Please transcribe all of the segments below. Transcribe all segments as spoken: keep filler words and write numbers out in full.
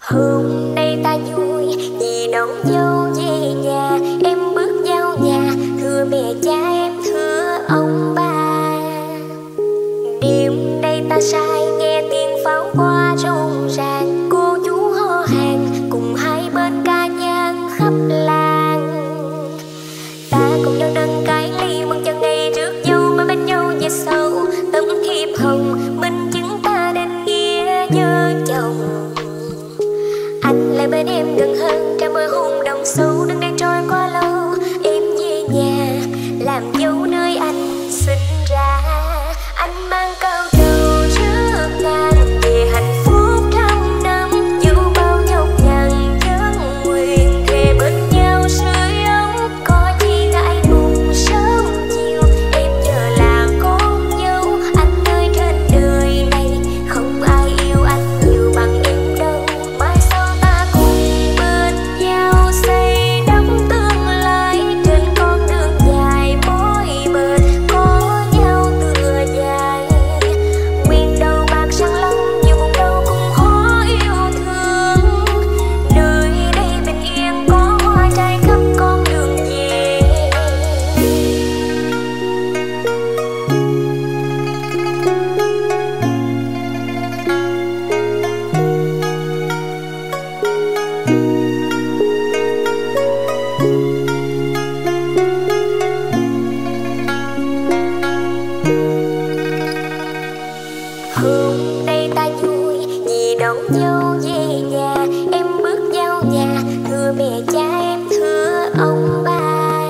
Hôm nay ta vui vì đón dâu về nhà, em bước vào nhà thưa mẹ cha em thưa ông bà. Đêm nay ta say nghe tiếng pháo hoa rộn ràng, cô chú hò hàng cùng hai bên ca nhang khắp làng. Ta cùng nhau nâng cái ly mừng cho ngày rước dâu mà bên nhau về sau, tấm thiệp hồng minh chứng ta nên nghĩa vợ chồng. Anh lại bên em gần hơn, trao môi hôn đồng sâu, đừng để trôi quá lâu. Em về nhà làm dâu nơi anh sinh ra, anh mang cao đầu trước nàng về hạnh phúc trăm năm, dù bao nhọc nhằn chân nguyện thề bên nhau sưởi ấm, có chi ngại ngùng sớm chiều. Em giờ là con dâu, anh ơi trên đời này không ai yêu anh nhiều bằng em đâu. Mai sau ta cùng bên nhau xây đắp tương lai, trên con đường dài mỗi bên có nhau tựa dài. Nguyện đầu bạc răng long nhiều buồn đau cũng khó yêu thương, nơi đây bình yên có hoa trái khắp con đường về. Hôm nay ta vui vì đón dâu về nhà, em bước vào nhà thưa mẹ cha em thưa ông bà.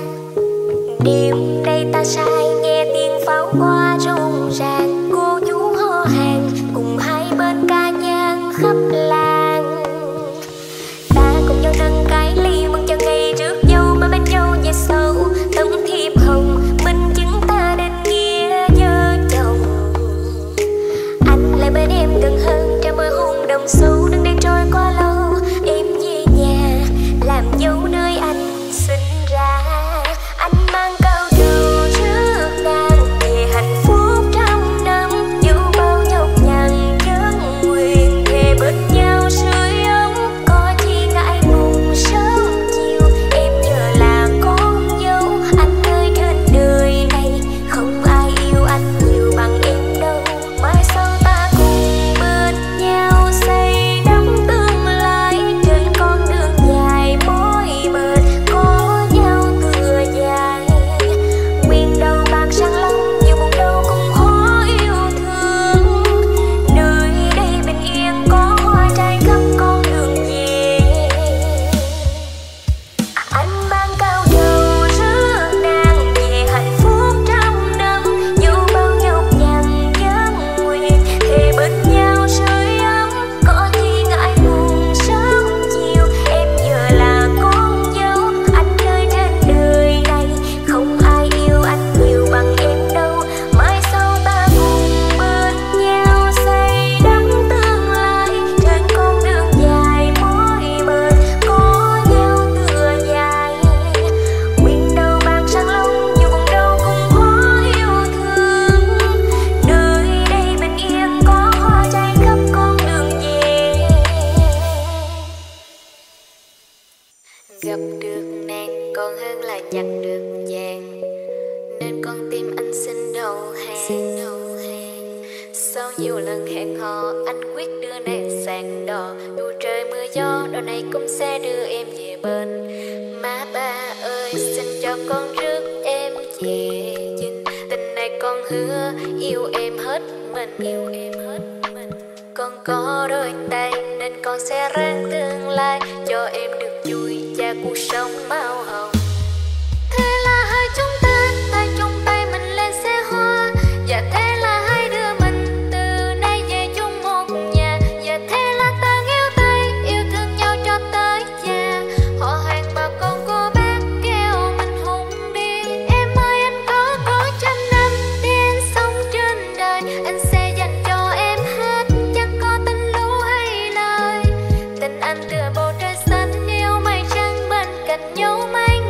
Đêm nay ta say nghe tiếng pháo hoa rộn ràng, cô chú hò hàng cùng hai bên ca nhang khắp làng. Ta cùng nhau nâng cái ly mừng cho ngày rước dâu mà bên nhau về sau, tấm thiệp hồng minh chứng ta nên nghĩa vợ chồng. Anh lại bên em gần hơn, trao môi hôn đồng sâu, đừng để trôi quá lâu. Em về nhà làm dâu nơi anh sinh ra, anh mang cao đầu trước nàng về hạnh phúc trăm năm, dù bao nhọc nhằn chân nguyện thề bên nhau sưởi ấm, có chi ngại ngùng sớm chiều. Em giờ là con dâu, anh ơi trên đời này không ai yêu anh nhiều bằng em đâu. Mai sau ta cùng bên nhau xây đắp tương lai, trên con đường dài mỗi bên có nhau tựa dài. Nguyện đầu bạc răng long nhiều buồn đau cũng khó yêu thương, nơi đây bình yên có hoa trái khắp con đường về. Anh mang cao đầu rước nàng về hạnh phúc trăm năm, dù bao nhọc nhằn nhân nguyện thề bên nhau sưởi ấm, có chi ngại ngùng sớm chiều. Em giờ là con dâu, anh ơi trên đời này không ai yêu anh nhiều bằng em đâu. Mai sau ta cùng bên nhau xây đắp tương lai, trên con đường dài mỗi bên có nhau tựa dài. Nguyện đầu bạc răng long nhiều buồn đau cũng khó yêu thương, nơi đây bình yên có hoa trái khắp con đường về. Gặp được nàng còn hơn là nhặt được vàng, nên con tim anh xin đầu hàng. Sau nhiều lần hẹn hò anh quyết đưa nàng sang đò, dù trời mưa gió đò này cũng sẽ đưa em về bên. Má ba ơi xin cho con rước em về dinh, tình này con hứa yêu em hết mình, yêu em hết mình. Con có đôi tay nên con sẽ ráng tương lai cho em được vui và cuộc sống màu hồng. Thế là hai chúng ta tay trong tay mình lên xe hoa, và thế là hai đứa mình từ nay về chung một nhà. Và thế là ta nghéo tay yêu thương nhau cho tới già, họ hàng bà con cô bác kêu mình hùng đi. Em ơi anh có có trăm năm để anh sống trên đời, anh sẽ dành cho em hết, chẳng có tình lũ hay lời. Tình anh tựa bầu trời xanh yêu mây trắng bên cạnh nhau mây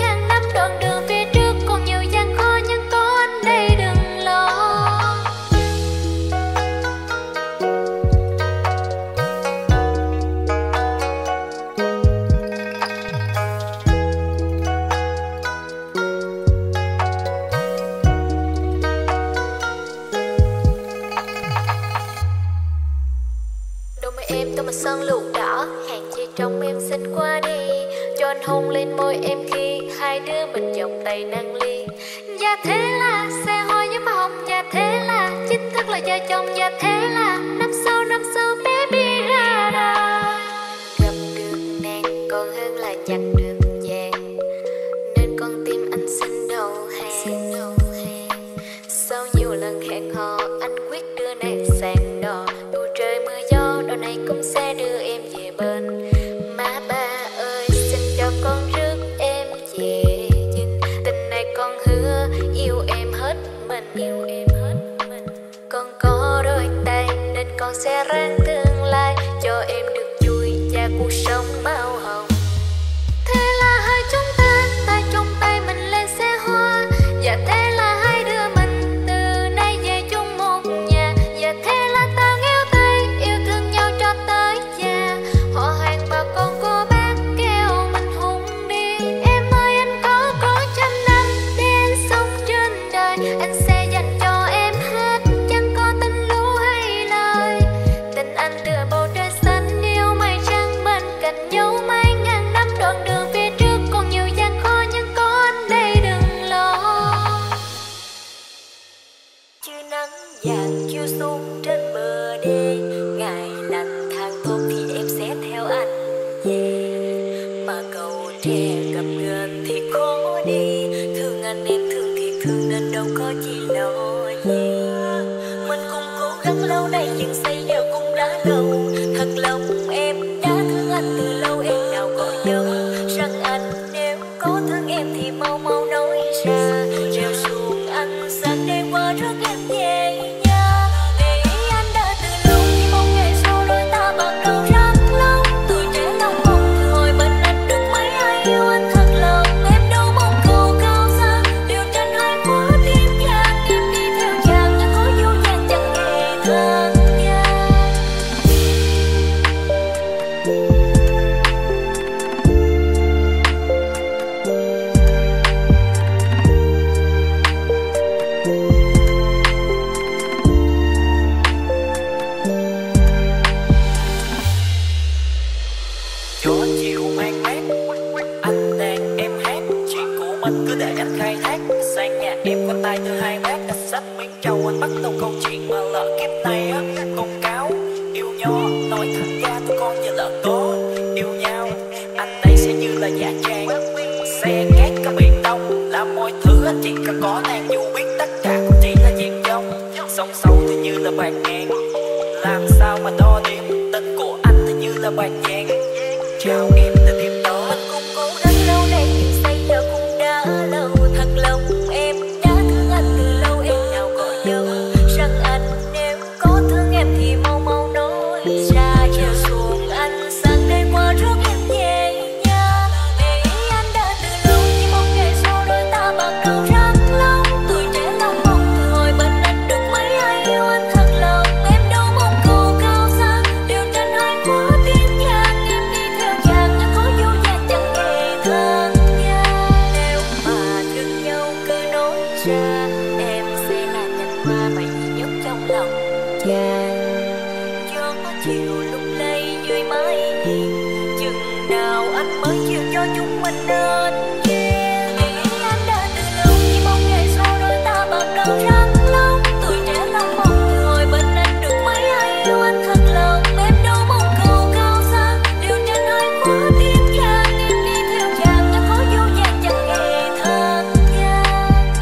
son lụa đỏ, hàng chi trong em xinh qua đi, cho anh hôn lên môi em khi hai đứa mình vòng tay nâng ly. Và thế là xe hoa với màu hồng, và thế là chính thức là vợ chồng, và thế là năm sau năm sau baby ra đời. Gặp được nàng còn hơn là chặt được vàng, nên con tim anh xin đầu hàng. Sau nhiều lần hẹn hò anh quyết đưa nàng sang đò, dù trời mưa gió đò này cũng sẽ đưa em về bên. Má ba ơi xin cho con rước em về dinh, tình này con hứa yêu em hết mình, yêu em hết mình. Con có đôi tay nên con sẽ ráng tương lai cho em được vui và cuộc sống màu hồng. Thế là hai chúng ta tay trong tay mình lên xe hoa, và thế là hai đứa mình từ nay về chung một nhà, và thế là ta nghéo tay yêu thương nhau cho tới già. Họ hàng bà con cô bác kêu mình hùng đi, em ơi anh có có trăm năm để anh sống trên đời, anh sẽ dành cho em hết, chẳng có tình lũ hay lời. Tình anh tựa bầu trời xanh yêu mây trắng bên cạnh nhau mấy ngàn năm, đoạn đường phía trước còn nhiều gian khó nhưng có anh đây đừng lo. Chưa nắng vàng chiếu xuống trên bờ đê, ngày lạnh tháng tốt thì em sẽ theo anh về, mà cầu tre gặp gần thì khó đi, thương anh em thương thì thương nên đâu có chi lo gì. Mình cùng cố gắng lâu nay nhưng xây giờ cũng đã lâu, thật lòng em đã thương anh từ lâu, em nào có nhớ rằng anh nếu có thương em thì mau mau nói ra, treo xuồng anh sáng đêm qua rước em về nhà. Để anh đã từ lâu chỉ mong ngày sau đôi ta bằng đầu rất lâu, tuổi trẻ lòng mong từ hồi bên anh được mấy ai yêu anh thật lòng. Em đâu mong cầu cao xa điều trên hai khóa tim vàng, em đi theo chàng anh có vô vàng chẳng hề than gian. Gió chiều mang mát, anh đang em hát, chuyện của mình cứ để anh khai thác. Sang nhà em có tay thứ hai bác, anh xách miếng trầu anh bắt đầu câu chuyện mà lỡ kiếp này á. Con cáo yêu nho nói thẳng ra tụi con giờ lỡ có yêu nhau, anh đây sẽ như là giả trang, xe cát cả biển đông, làm mọi thứ anh chỉ cần có nàng, dù biết tất cả cũng chỉ là chuyện dông. Sông sâu thì như là bạc ngàn, làm sao mà đo đếm, tình của anh thì như là bạc vàng. Chào em từ tim đó, Mình cùng cố gắng lâu nay nhưng xây giờ cũng đã lâu, thật lòng em đã thương anh từ lâu, em nào có nhớ rằng anh nếu có thương em thì mau mau nói ra, treo xuồng anh sáng đêm qua rước em về nhà. Để anh đã từ lâu chỉ mong ngày sau đôi ta bằng đầu rất lâu, tuổi trẻ lòng mong từ hồi bên anh được mấy ai yêu anh thật lòng. Em đâu mong cầu cao xa điều trên hai khóa tim vàng, em đi theo chàng anh có vô vàng chẳng hề than gian. Nếu mà thương nhau cứ nói ra, em sẽ là nhành hoa mà duy nhất trong lòng chàng. Gió chiều lung lay dưới mái hiên, chừng nào anh mới chịu cho chúng mình nên duyên. Để anh đã từ lâu chỉ mong ngày sau đôi ta bằng đầu rất lâu, tuổi trẻ lòng mong từ hồi bên anh được mấy ai yêu anh thật lòng. Em đâu mong cầu cao xa điều trên hai khóa tim vàng, em đi theo chàng anh có vô vàng chẳng hề than gian.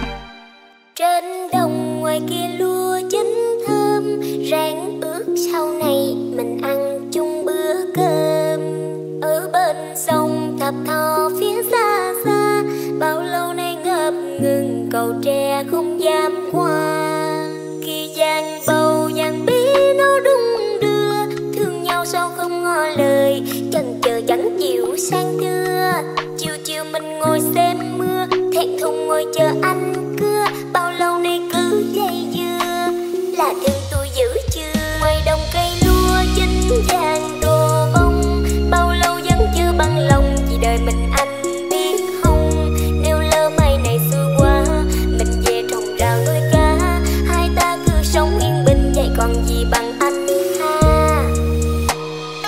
Trên đồng ngoài kia lúa chín thơm, rang ước sau này mình ăn chung bữa cơm. Ở bên sông thập thò phía xa xa, bao lâu nay ngập ngừng cầu tre không dám qua. Khi giang bầu giang bí nó đung đưa, thương nhau sao không ngỏ lời, chần chờ chẳng chịu sang thưa. Chiều chiều mình ngồi xem mưa, thẹn thùng ngồi chờ anh cưa, bao lâu nay cứ dây dưa là thương tôi giữ chưa. Ngoài đồng cây lúa chín vàng đồ bông, bao lâu vẫn chưa bằng lòng vì đời mình anh biết không. Nếu lỡ mai này xui quá mình về trồng rau nuôi cá, hai ta cứ sống yên bình vậy còn gì bằng anh ha.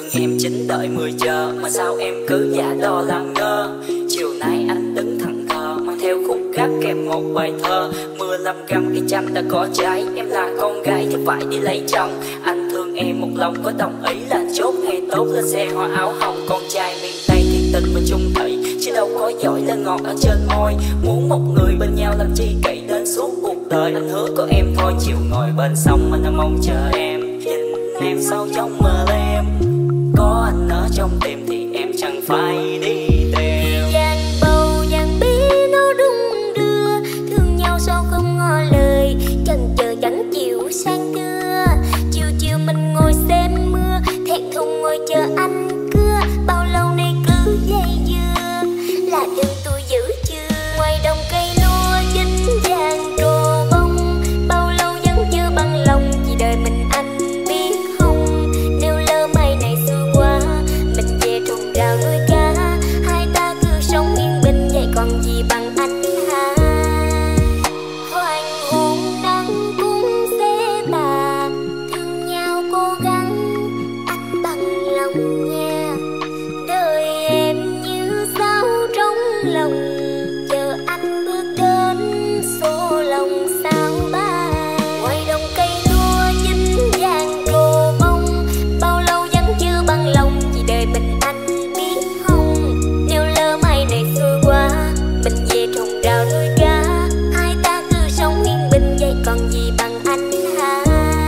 em chín đợi mười giờ, mà sao em cứ giả đò làm ngơ. Chiều nay anh đứng thẳng thờ, mang theo khúc gác kèm một bài thơ. Mưa lâm găm cây chăm đã có trái, em là con gái thì phải đi lấy chồng. Anh thương em một lòng có đồng ý là chốt ngày tốt, lên xe hoa áo hồng. Con trai miền Tây thiệt tình và chung thủy, chứ đâu có giỏi là ngọt ở trên môi. Muốn một người bên nhau làm chi kỹ đến suốt cuộc đời, anh hứa có em thôi. Chiều ngồi bên sông anh đang mong chờ em, nhìn em sâu trong mơ em. Có anh ở trong tim thì em chẳng phải đi tìm. Giang bầu giang bí nó đung đưa, thương nhau sao không ngỏ lời, chần chờ chẳng chịu sang cưa. Chiều chiều mình ngồi xem mưa, thẹn thùng ngồi chờ anh cưa. Bao lâu nay cứ dây dưa, là đêm tôi giữ chưa. Ngoài đồng cây lúa chín vàng trổ bông, bao lâu vẫn chưa bằng lòng, chỉ đợi mình anh biết không. Nếu lỡ mai này xưa qua, mình về trồng rau nuôi cá, hai ta cứ sống yên bình vậy còn gì bằng anh ha. Hoàng hôn nắng cũng sẽ tà, thương nhau cố gắng anh bằng lòng nha. Đời em như sao trong lòng, chờ anh bước đến số lòng sao ba. Ngoài đồng cây lúa chín vàng trổ bông, bao lâu vẫn chưa bằng lòng, chỉ đợi mình anh biết không. Nếu lỡ mai này xưa qua, mình về trồng rau nuôi cá, hai ta cứ sống yên bình vậy còn gì bằng anh ha.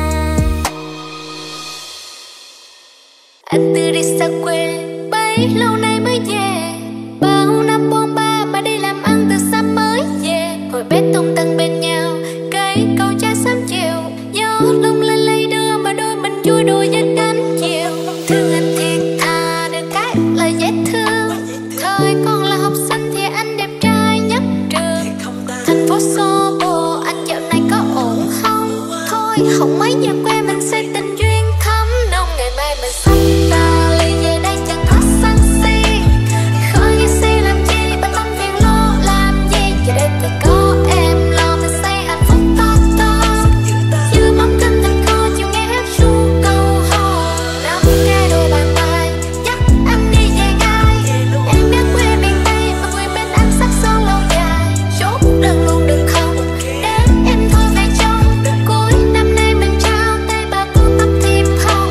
Anh từ đi xa quê bấy lâu nay mới về, bao năm bôn ba mà đi làm ăn từ xa mới về. Hồi bé tung tăng bên nhau, cây cầu cha sớm chiều, gió lung lên lấy đưa mà đôi mình vui đùa với cánh chiều. Thương anh thiệt thà được cái là dễ thương, thời còn là học sinh thì anh đẹp trai nhất trường. Thành phố xô bồ anh dạo này có ổn không? Thôi không mấy giờ quê mình xây tình duyên thắm nồng, ngày mai mình sắp ta ly về đây chẳng có sân si. Khởi nghĩ si làm chi mà tâm phiền lo làm gì, giờ đây thì có em lo mình xây hạnh phúc to to. Như mắm canh thành kho chiều nghe hát ru câu hò, nắm cái đôi bàn tay dắt anh đi về ngay. Em biết quê miền Tây mà người bên anh sắc son lâu dài, chốt đơn luôn đừng không đến em thôi về trong. Cuối năm nay mình trao tay bà cô tóc thiệp hồng.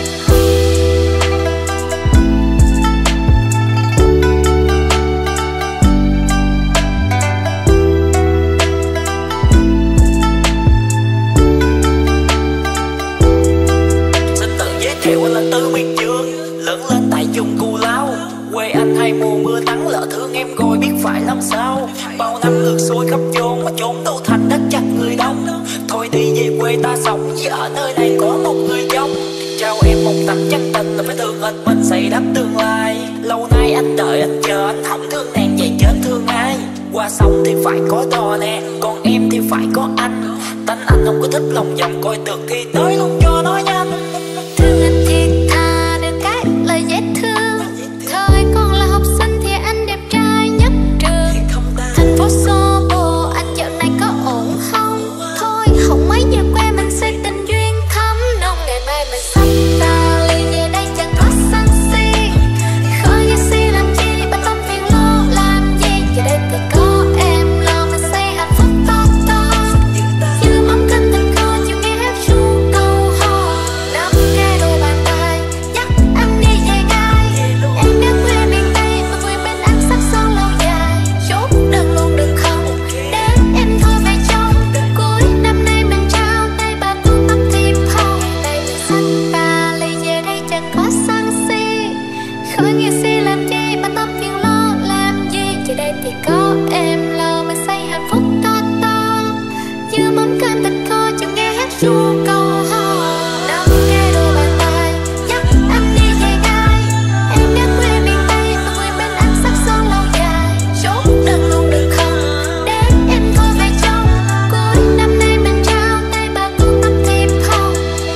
Xin tự giới thiệu anh là Tư Miền Dương, lớn lên tại vùng Cù Lao. Quê anh hay mùa mưa nắng, lỡ thương em rồi biết phải làm sao. Bao năm ngược xuôi khắp chốn mà chốn đô thành đất chặt người đông. Thôi đi về quê ta sống, vì ở nơi này có một người giống. Trao em một tấm chân tình là phải thương hết mình xây đắp tương lai. Lâu nay anh đợi anh chờ, anh không thương nàng vậy chết thương ai. Qua sông thì phải có đò nè, còn em thì phải có anh. Tánh anh không có thích lòng vòng, coi được thì tới luôn cho nó nhanh. Thương anh thiệt thà được cái là dễ thương, thời còn là học sinh thì anh đẹp trai nhất trường. Thành phố xô bồ anh dạo này có ổn không? Thôi không mấy giờ quê mình xây tình duyên thắm nồng, ngày mai mình sắp ta ly về đây chẳng có sân si. Khởi nghĩ si làm chi mà tâm phiền lo làm gì, giờ đây thì có em lo mình xây hạnh phúc to to. Như mắm canh thành kho chiều nghe hát ru câu hò, nắm cái đôi bàn tay dắt anh đi về ngay. Em biết quê miền Tây mà người bên anh sắc son lâu dài, chốt đơn luôn đừng không đến em thôi về trong. Cuối năm nay mình trao tay bà cô tóc thiệp hồng, này mình xách ba ly về đây chẳng có sân si. Khởi nghĩ si làm chi mà tâm phiền lo làm gì, giờ đây thì có em lo mình xây hạnh phúc to to. Như mắm canh thịt kho chiều nghe hát ru câu hò, nắm cái đôi bàn tay dắt anh đi về ngay. Em biết quê miền Tây mà người bên anh sắc son lâu dài, chốt đơn luôn đừng không đến em thôi về trong. Cuối năm nay mình trao tay bà cô tóc thiệp hồng.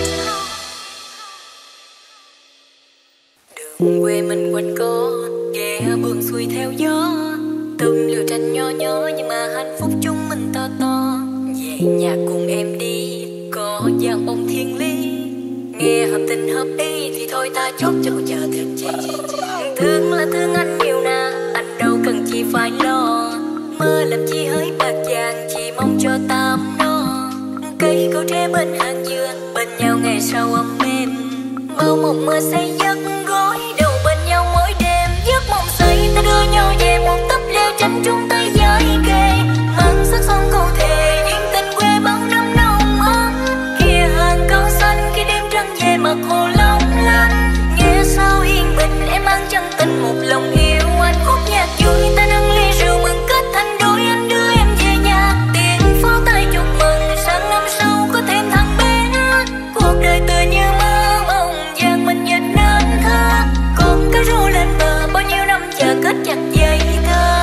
Đường quê mình quanh co, ghé buồn xuôi theo gió. Từng liều tranh nho nhỏ nhưng mà hạnh phúc chung mình to to. Về nhà cùng em đi, có dàn bông thiên lý. Nghe hợp tình hợp ý thì thôi ta chốt cho chờ thương chi. Thương là thương anh nhiều nà, anh đâu cần chi phải lo. Mơ làm chi hỡi bạc vàng, chỉ mong cho ta ấm no. Cây cầu tre bên hàng dừa, bên nhau ngày sau ấm êm. Bao mộng mơ say giấc gối đầu bên nhau mỗi đêm. Giấc mộng say ta đưa nhau về một túp lều tranh chung tay với kề. Mang sắc son câu thề duyên tình quê bao năm nồng ấm. Kia hàng cao xanh khi đêm trăng về mặt hồ long lanh. Nghe sao yên bình em mang chân tình một lòng yêu. Anh khúc nhạc vui ta nâng ly rượu mừng kết thành đôi. Anh đưa em về nhà tiếng pháo tay chúc mừng. Sang năm sau có thêm thằng bé. Cuộc đời tựa như mơ mộng vàng mình dệt nên thơ. Con cá rô lên bờ bao nhiêu năm chờ kết chặt dây thơ.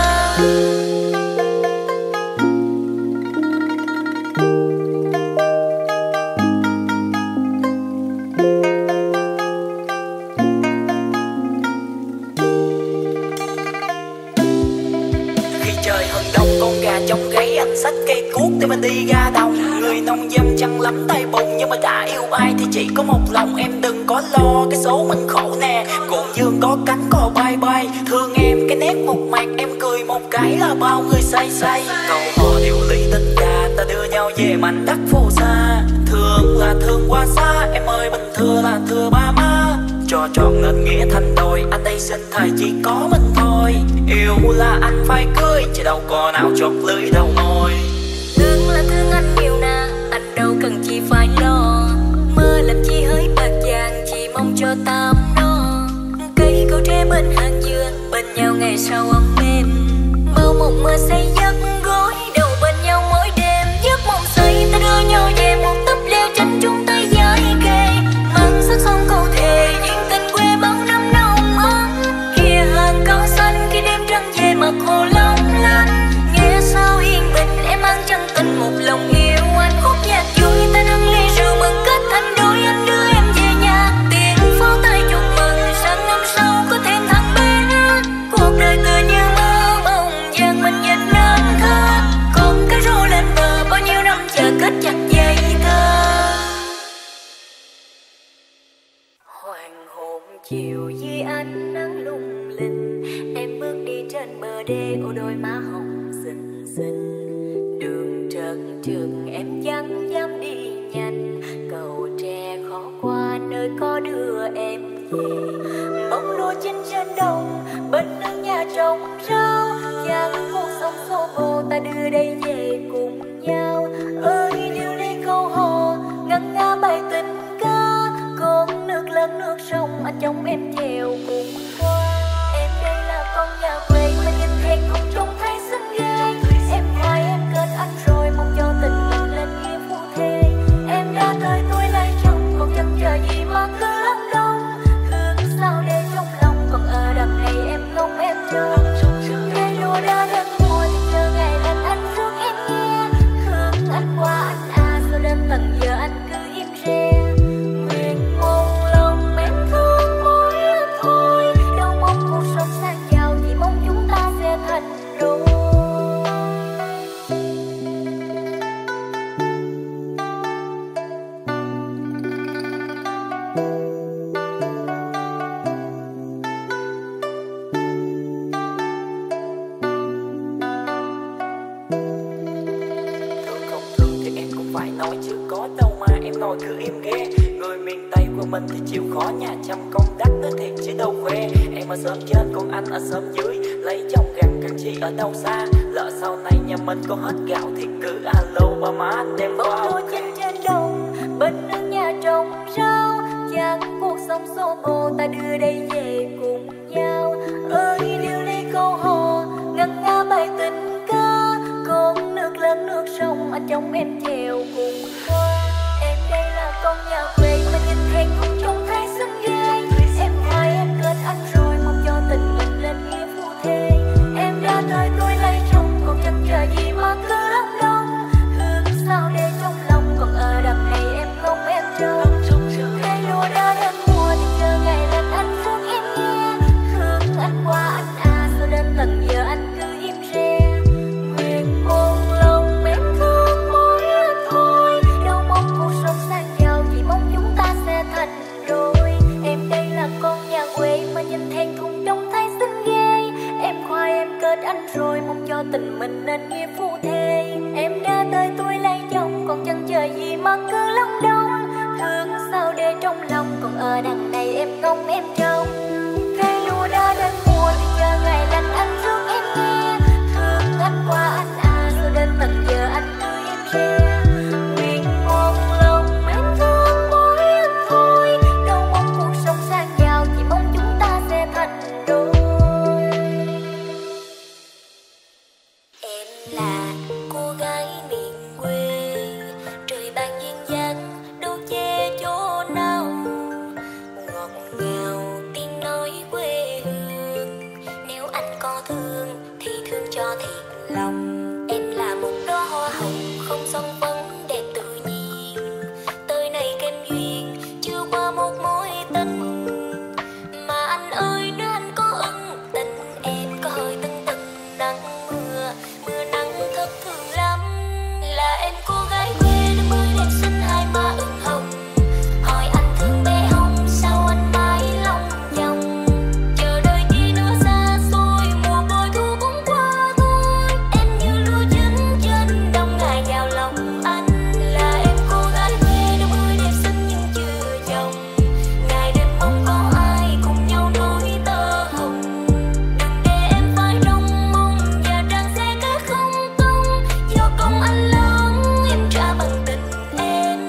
Trong gáy anh xách cây cuốc để mình đi ra đồng. Người nông dân chăn lắm tay bùn, nhưng mà đã yêu ai thì chỉ có một lòng. Em đừng có lo cái số mình khổ nè. Cuộn dương có cánh cò bay bay. Thương em cái nét một mặt, em cười một cái là bao người say say. Câu hò điệu lý tình ca, ta đưa nhau về mảnh đất phù sa. Thương là thương quá xa, em ơi bình thưa là thưa ba má. Cho trọn nên nghĩa thành đôi, anh đây xin thầy chỉ có mình thôi. Yêu là anh phải cưới, chứ đâu có nào chót lưỡi đầu môi. Thương là thương anh nhiều nà, anh đâu cần chi phải lo. Mơ làm chi hỡi bạc vàng, chỉ mong cho ta ấm no. Cây cầu tre bên hàng dừa, bên nhau ngày sau ấm êm. Bao mộng mơ say giấc gối đầu bên nhau mỗi đêm. Giấc mộng say ta đưa nhau về một túp lều tranh chung tay với kề. Mang sắc son câu thề duyên tình quê bao năm nồng ấm. Kia hàng cao xanh khi đêm trăng về mặt hồ long lanh. Nghe sao yên bình em mang chân tình một lòng yêu. Anh khúc nhạc vui ta nâng ly rượu mừng kết thành đôi. Anh đưa em về nhà tiếng pháo tay chúc mừng. Sang năm sau có thêm thằng bé. Cuộc đời tựa như mơ mộng vàng mình dệt nên thơ. Con cá rô lên bờ bao nhiêu năm chờ kết chặt dây thơ. Hoàng hôn chiều với ánh nắng lung linh. Em bước đi trên bờ đê ô đôi má hồng xinh xinh. Đường trơn trượt em chẳng dám đi nhanh. Cầu tre khó qua nơi có đưa em về. Bông lúa chín trên đồng bên nương nhà trồng rau. Chẳng cuộc sống xô bồ ta đưa đây về cùng nhau. Ơi điệu ly câu hò ngân nga bài tình ca. Con nước lớn nước sông anh trong em chèo cùng qua. Em đây là con nhà quê mà nhìn thẹn không trông thấy xinh ghê. Em ngoài em kết anh rồi mong cho tình mình lên nghĩa phu thê. Em đã tới tuổi lấy chồng còn chẳng chờ gì mà cứ lắm đông. Hương sao để trong lòng còn ở đằng này em không em chờ. Cây lúa đã đến mùa thì chờ ngày lên anh rước em nghe. Hương anh qua anh à sao đến tận giờ anh cứ im re. Nguyện mong lòng em thương mỗi anh thôi. Đâu mong cuộc sống sang giàu chỉ mong chúng ta sẽ thành đôi. Thương không thương thì em cũng phải nói, chứ có đâu mà em nói cứ im ghê. Người miền Tây của mình thì chịu khó nhà chăm con đắt tới thiệt chứ đâu về. Em ở xóm trên còn anh ở xóm dưới, lấy chồng gần cần chi ở đâu xa. Lỡ sau này nhà mình có hết gạo thì cứ alo ba má anh đem qua. Bông lúa chín trên đồng bên nương nhà trồng rau. Chẳng cuộc sống xô bồ ta đưa đây về cùng nhau. Ơi điệu ly câu hò ngân nga bài tình ca. Con nước lớn nước sông anh trong em chèo cùng qua. Em đây là con nhà quê mà nhìn thẹn không trông thấy xinh ghê. Em ngoài em kết anh rồi mong cho tình mình lên nghĩa phu thê. Em đã tới tuổi lấy chồng còn chẳng chờ gì mà cứ lắm đông. Hương sao để trong lòng còn ở đằng này em không em chờ. Cây lúa đã đến mùa thì chờ ngày lên anh rước em nghe. Hương anh qua anh à sao đến tận giờ anh cứ im re. Nguyện mong lòng em thương mỗi anh thôi. Đâu mong cuộc sống sang giàu chỉ mong chúng ta sẽ thành tình mình nên nghĩa phu thê. Em đã tới tuổi lấy chồng còn chân chờ gì mà cứ lông đông. Thương sao để trong lòng còn ở đằng này em ngóng em trông. Cây lúa đã đến mùa thì chờ ngày lành anh thương em nghe. Thương anh qua anh à rồi đến tận giờ anh tươi em re. Nguyện một lòng em thương mỗi anh thôi. Đâu mong cuộc sống sang giàu chỉ mong chúng ta sẽ thành đôi. Em là cô gái miền quê, trời ban duyên dáng đâu che chỗ nào. Ngọt ngào tiếng nói quê hương, nếu anh có thương thì thương cho thiệt lòng. Em là một đóa hoa hồng không son phấn đẹp tự nhiên, tới nay kém duyên chưa qua một mối tình. Mà anh ơi nếu anh có ưng tình em có hơi tưng tưng nắng mưa, mưa nắng thất thường lắm. Là em cô gái quê đôi mươi đẹp xinh hai má ửng hồng. Hỏi anh thương bé không sao anh mãi lòng vòng. Chờ đợi khi nữa xa xôi mùa bội thu cũng qua thôi. Em như lúa chín trên đồng ngài vào lòng anh. Là em cô gái quê đôi mươi đẹp xinh nhưng chưa chồng. Ngày đêm mong có ai cùng nhau nối tơ hồng. Đừng để em phải trong mong và trang sẽ kết không công. Do công anh lớn em trả bằng tình em.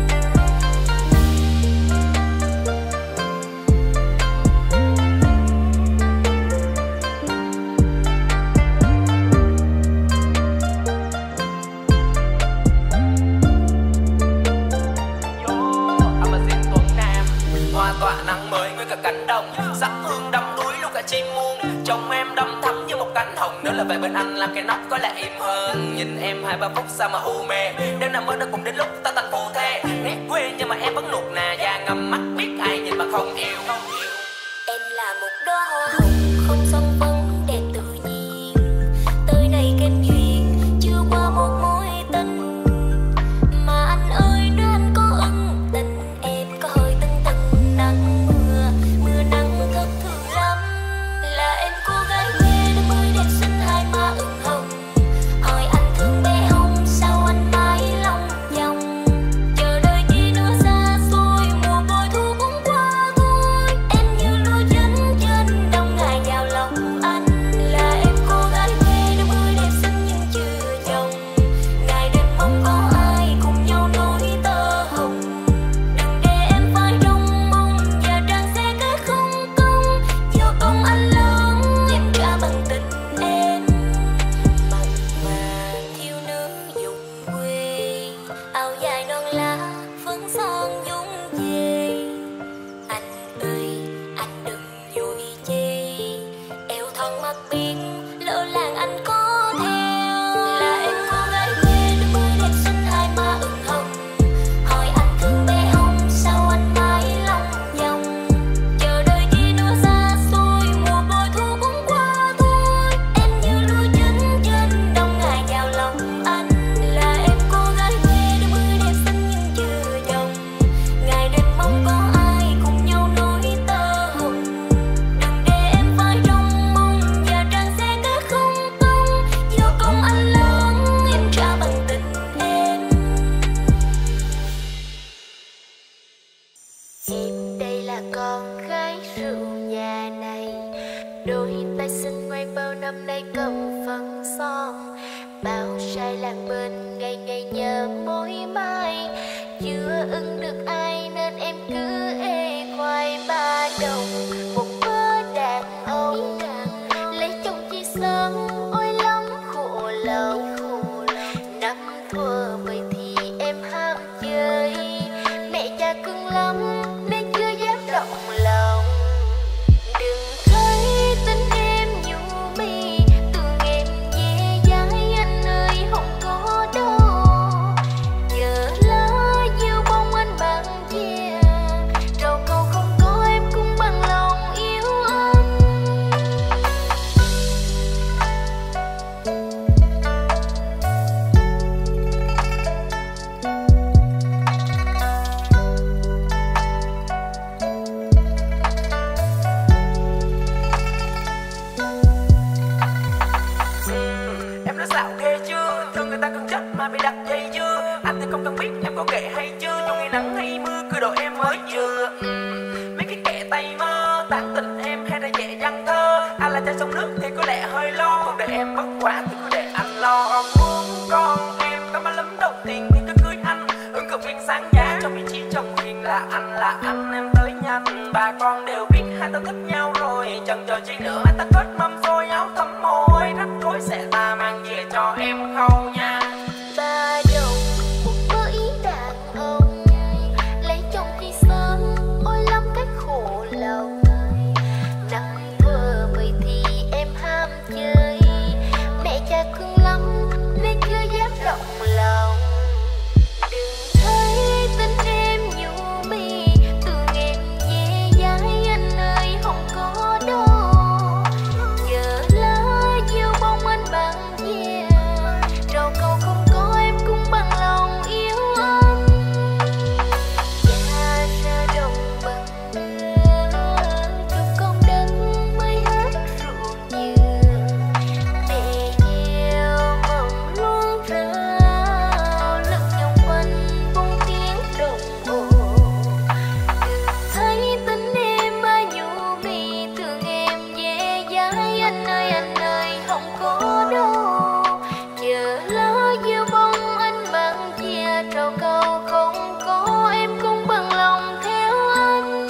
Amazing Tuấn Nam, hoa tỏa nắng mới nguyên cả cánh đồng, sắc hương đắm đuối luôn cả chim muôn. Trong em đắm thắm như một cánh hồng, nếu là về bên anh làm cái nóc có lẽ im hơn. Nhìn em hai ba phút sao mà u mê, đêm nào mới đã cùng đến lúc ta thành phu thê. Nét quê nhưng mà em vẫn nuột nà, da ngầm mắt biết ai nhìn mà không yêu. Em là một đóa hoa hồng không son phấn đẹp tự nhiên, tới nay kém duyên chưa qua một mối tình. Mà anh ơi nếu anh có ưng tình em có hơi tưng tưng nắng mưa, mưa nắng thất thường lắm. Là em cô gái quê đôi mươi đẹp xinh hai má ửng hồng. Hỏi anh thương bé không sao anh mãi lòng vòng. Chờ đợi khi nữa xa xôi mùa bội thu cũng qua thôi. Em như lúa chín trên đồng ngài vào lòng anh. Là em cô gái quê đôi mươi đẹp xinh nhưng chưa chồng. Ngày đêm mong có ai cùng nhau nối tơ hồng. Đừng để em phải trong mong và trang sẽ kết không công. Do công anh lớn em trả bằng tình em. Mặn mà thiếu nữ vùng quê, áo dài non lá phấn son dung về. Anh ơi anh đừng vội chê, eo thon mắt biết lỡ làng anh có theo. Là em cô gái quê đôi mươi đẹp xinh hai má ửng hồng. Hỏi anh thương bé không sao anh mãi lòng vòng. Chờ đợi khi nữa xa xôi mùa bội thu cũng qua thôi. Em như lúa chín trên đồng ngài vào lòng anh. Là em cô gái quê đôi mươi đẹp xinh nhưng chưa chồng. Ngày đêm mong có ai cùng nhau nối tơ hồng. Đừng để em phải trong mong và trang sẽ kết không công. Do công anh lớn em trả bằng tình em. Em đây là con gái rượu nhà này, đôi tay xinh ngoan bao năm nay cầm phấn son. Bao sai làng bên ngày ngày nhớ mối mai, chưa ưng được ai nên em cứ ê khoai ba đồng. Một bữa đàn ông lấy chồng chi sớm ôi lắm khổ lòng. Năm thuở mười thì em ham chơi, mẹ cha cưng lắm nên chưa dám động lòng. Đừng thấy tính em nhu mì, tưởng em dễ dãi anh ơi không có đâu. Giờ lá diêu bông anh bằng chia, trầu cầu không có em cũng bằng lòng. tán tình em hay là nhẹ văn thơ. Anh là trai sông nước thì có lẽ hơi lo, còn để em bất quả thì cứ để anh lo. Muốn con em có má lấm đầu tiên thì cứ cưới anh, ứng cử viên sáng giá trong vị trí chồng hiền là anh, là anh em tới nhanh. Bà con đều biết hai ta thích nhau rồi, chần chờ chi nữa anh ta kết mâm xôi áo thắm môi, rắc rối sẽ ta mang về cho em khâu nha. Ba đồng một mơ ý đàn ông, lấy chồng thì sớm ôi lắm cách khổ lòng. Năm thơ mười thì em ham chơi, mẹ cha thương lắm nên chưa dám động lòng. Đừng thấy tính em nhu mì, thương em dễ dãi anh ơi không có đâu. Giờ lá yêu bông anh bằng ve, trầu câu không có em cũng bằng lòng yêu anh. Cha ra đồng bằng mưa, trong con đất mới hát ruộng dừa. Mẹ gieo mầm luống rau, lưng vòng quanh buông tiếng đồng hồ. Đừng thấy tính em ba nhu mì, thương em dễ dãi anh ơi anh ơi không có đâu. Giờ lá yêu bông anh bằng chia, trầu câu không có em cũng bằng lòng theo anh.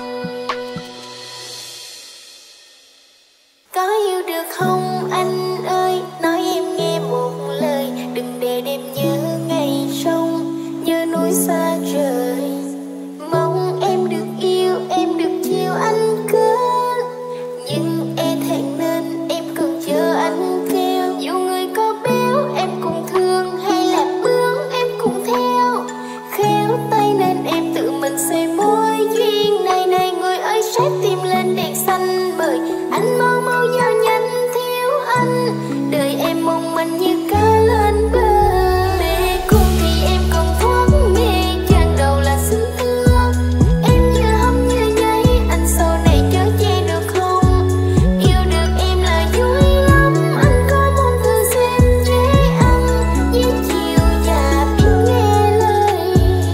Có yêu được không anh ơi, nói em nghe một lời, đừng để đêm nhớ ngày sông, nhớ núi xa trời. Mong em được yêu, em được chiều anh cơn, nhưng e thẹn nên em cần chờ anh kêu. Dù người có béo em cũng thương, hay là bướng em cũng theo. Khéo tay nên em tự mình xây mối duyên này này. Người ơi sát tim lên đèn xanh bởi anh mau mau giao nhanh thiếu anh. Đời em mong manh như cá lên bờ. Mê cung thì em còn thoát mê, chàng đầu là xinh thưa. Em như hâm như nháy, anh sau này chớ che được không? Yêu được em là vui lắm, anh có mong thư xem dễ ăn, dễ chiều và biết nghe lời.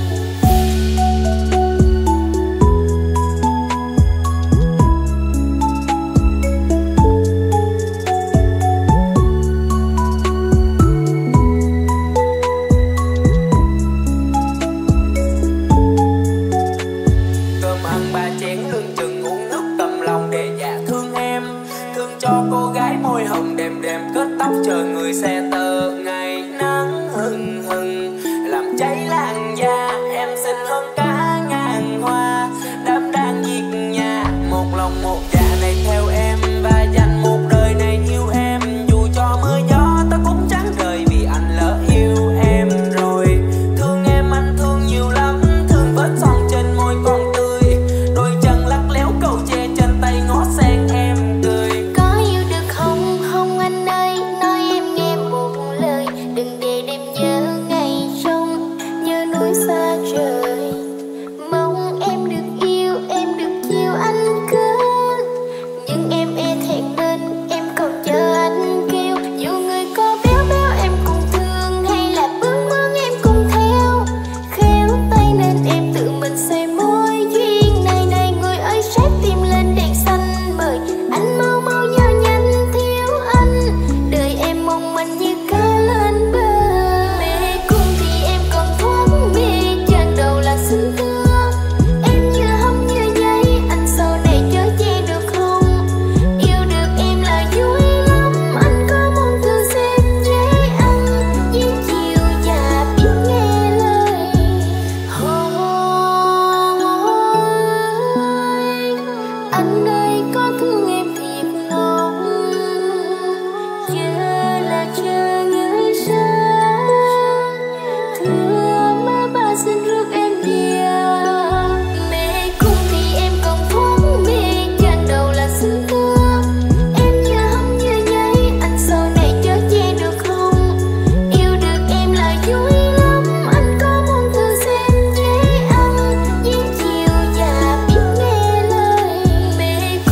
Cơm ăn ba chén lương chừng, uống nước cầm lòng để dạ thương em. Thương cho cô gái môi hồng đêm đêm kết tóc chờ người xe tơ. Ngày nắng hừng hừng làm cháy làn da, em xinh hơn cả ngàn hoa. Đám đang nhiệt nhà, một lòng một dạ này theo em, và dành một đời này yêu em. Dù cho mưa gió ta cũng trắng đời, vì anh lỡ yêu em rồi. Thương em anh thương nhiều lắm, thương vết son trên môi còn tươi, đôi chân lắc léo cầu tre trên tay ngó sen em cười. Có yêu được không không anh ơi, nói em nghe một lời, đừng để đêm nhớ ngày sông, nhớ núi xa trời. Mong em được yêu, em được chiều anh cơn, nhưng em e thẹn nên em còn chờ anh kêu. Dù người có béo béo em cũng thương, hay là bướng bướng em cũng theo. Khéo tay nên em tự mình xây mối duyên này này. Người ơi sát tim lên đèn xanh bởi anh mau mau giao nhanh thiếu anh. Đời em mong manh như cá lên bờ. Mê cung thì em còn thoát mê, chàng đầu là xinh thưa. Em như hâm như nháy, anh sau này chớ che được không? Yêu được em là vui lắm, anh có mong thư xem dễ ăn, dễ chiều và biết nghe lời. Ôi anh ơi có thương em thiệt lòng, chờ là chờ người xa. Thưa má ba xin rước em về. Mê cung thì em còn thoát mê, chàng đầu là xinh thưa. Em như hâm như nháy, anh sau này chớ che được không? Yêu được em là vui lắm, anh có mong thư xem dễ ăn, dễ chiều và biết nghe lời. Mê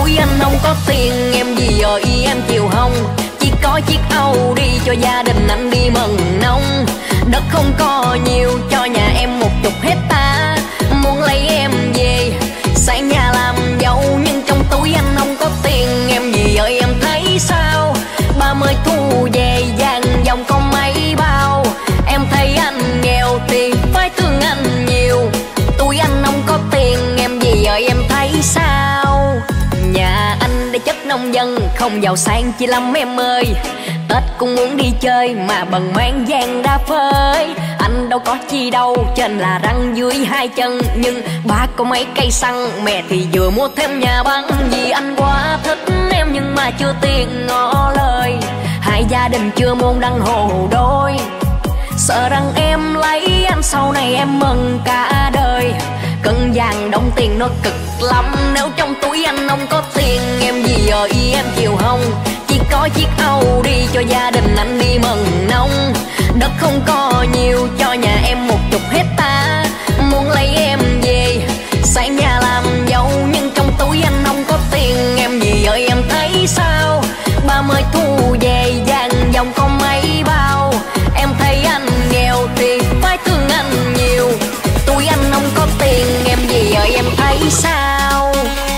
túi anh không có tiền, em gì rồi em chịu hông? Chỉ có chiếc Audi cho gia đình anh đi mần nông. Đất không có nhiều, cho nhà em một chục hecta. Muốn lấy em về, sang nhà làm dâu. Nhưng trong túi anh không có tiền, em gì rồi em thấy sao? Ba mươi thu về vàng dòng có mấy bao. Em thấy anh nghèo thì phải thương anh nhiều. Túi anh không có tiền, em gì rồi em thấy sao? Nhà anh để chất nông dân, không giàu sang chi lắm em ơi. Tết cũng muốn đi chơi mà bần mang vàng đa phơi. Anh đâu có chi đâu, trên là răng dưới hai chân. Nhưng ba có mấy cây xăng, mẹ thì vừa mua thêm nhà băng. Vì anh quá thích em nhưng mà chưa tiền ngỏ lời. Hai gia đình chưa môn đăng hồ đôi. Sợ rằng em lấy anh sau này em mừng cả đời. Cân vàng đồng tiền nó cực lắm. Nếu trong túi anh không có tiền, em gì rồi em chịu hông? Chỉ có chiếc Audi cho gia đình anh đi mần nông. Đất không có nhiều, cho nhà em một chục hecta. Muốn lấy em về, sang nhà làm dâu. Nhưng trong túi anh không có tiền, em gì rồi em thấy sao? Ba mươi thu về vàng dòng có mấy bao. Em thấy anh nghèo thì phải thương anh nhiều. Túi anh không có tiền, em gì rồi em thấy sao?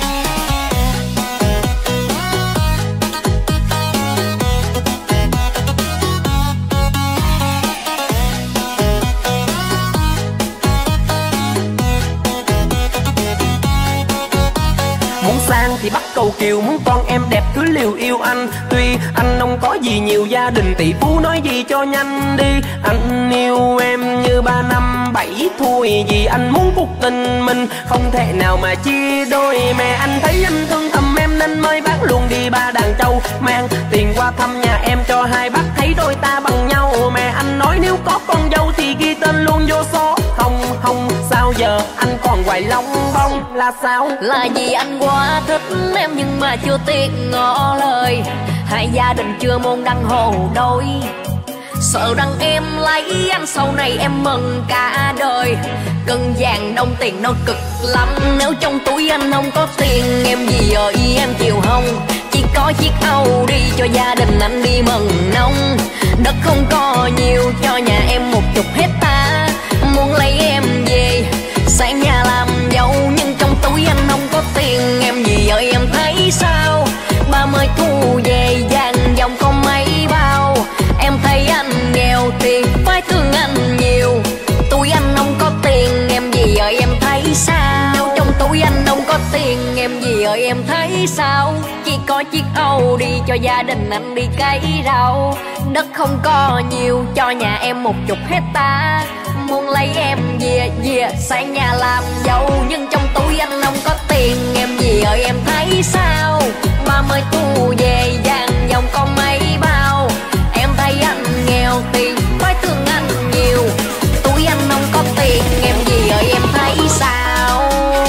Muốn sang thì bắt cầu kiều, muốn con em đẹp cứ liều yêu anh. Tuy anh không có gì nhiều, gia đình tỷ phú nói gì cho nhanh đi. Anh yêu em như ba năm bảy thôi. Vì anh muốn cuộc tình mình không thể nào mà chia đôi. Mẹ anh thấy anh thương thầm em nên mới bác luôn đi ba đàn châu. Mang tiền qua thăm nhà em cho hai bác thấy đôi ta bằng nhau. Mẹ anh nói nếu có con dâu thì ghi tên luôn vô số. Không không sao giờ anh còn hoài long bông là sao? Là vì anh quá thích em nhưng mà chưa tiền ngỏ lời. Hai gia đình chưa môn đăng hồ đôi. Sợ rằng em lấy anh sau này em mừng cả đời. Cân vàng đồng tiền nó cực lắm. Nếu trong túi anh không có tiền, em gì rồi em chịu hông? Chỉ có chiếc Audi cho gia đình anh đi mần nông. Đất không có nhiều, cho nhà em một chục hecta. Muốn lấy em về, sang nhà làm dâu. Nhưng trong túi anh không có tiền, em gì rồi em thấy sao? Ba mươi thu về vàng dòng có mấy bao. Em thấy anh nghèo thì phải thương anh nhiều. Túi anh không có tiền, em gì rồi em thấy sao? Nếu trong túi anh không có tiền, em gì rồi em thấy sao? Chỉ có chiếc Audi cho gia đình anh đi cấy rau. Đất không có nhiều, cho nhà em một chục hecta. Muốn lấy em về về sang nhà làm dâu. Nhưng trong túi anh không có tiền, em gì rồi em thấy sao? Ba mươi thu về vàng dòng có mấy bao. Em thấy anh nghèo thì phải thương anh nhiều. Túi anh không có tiền, em gì rồi em thấy sao?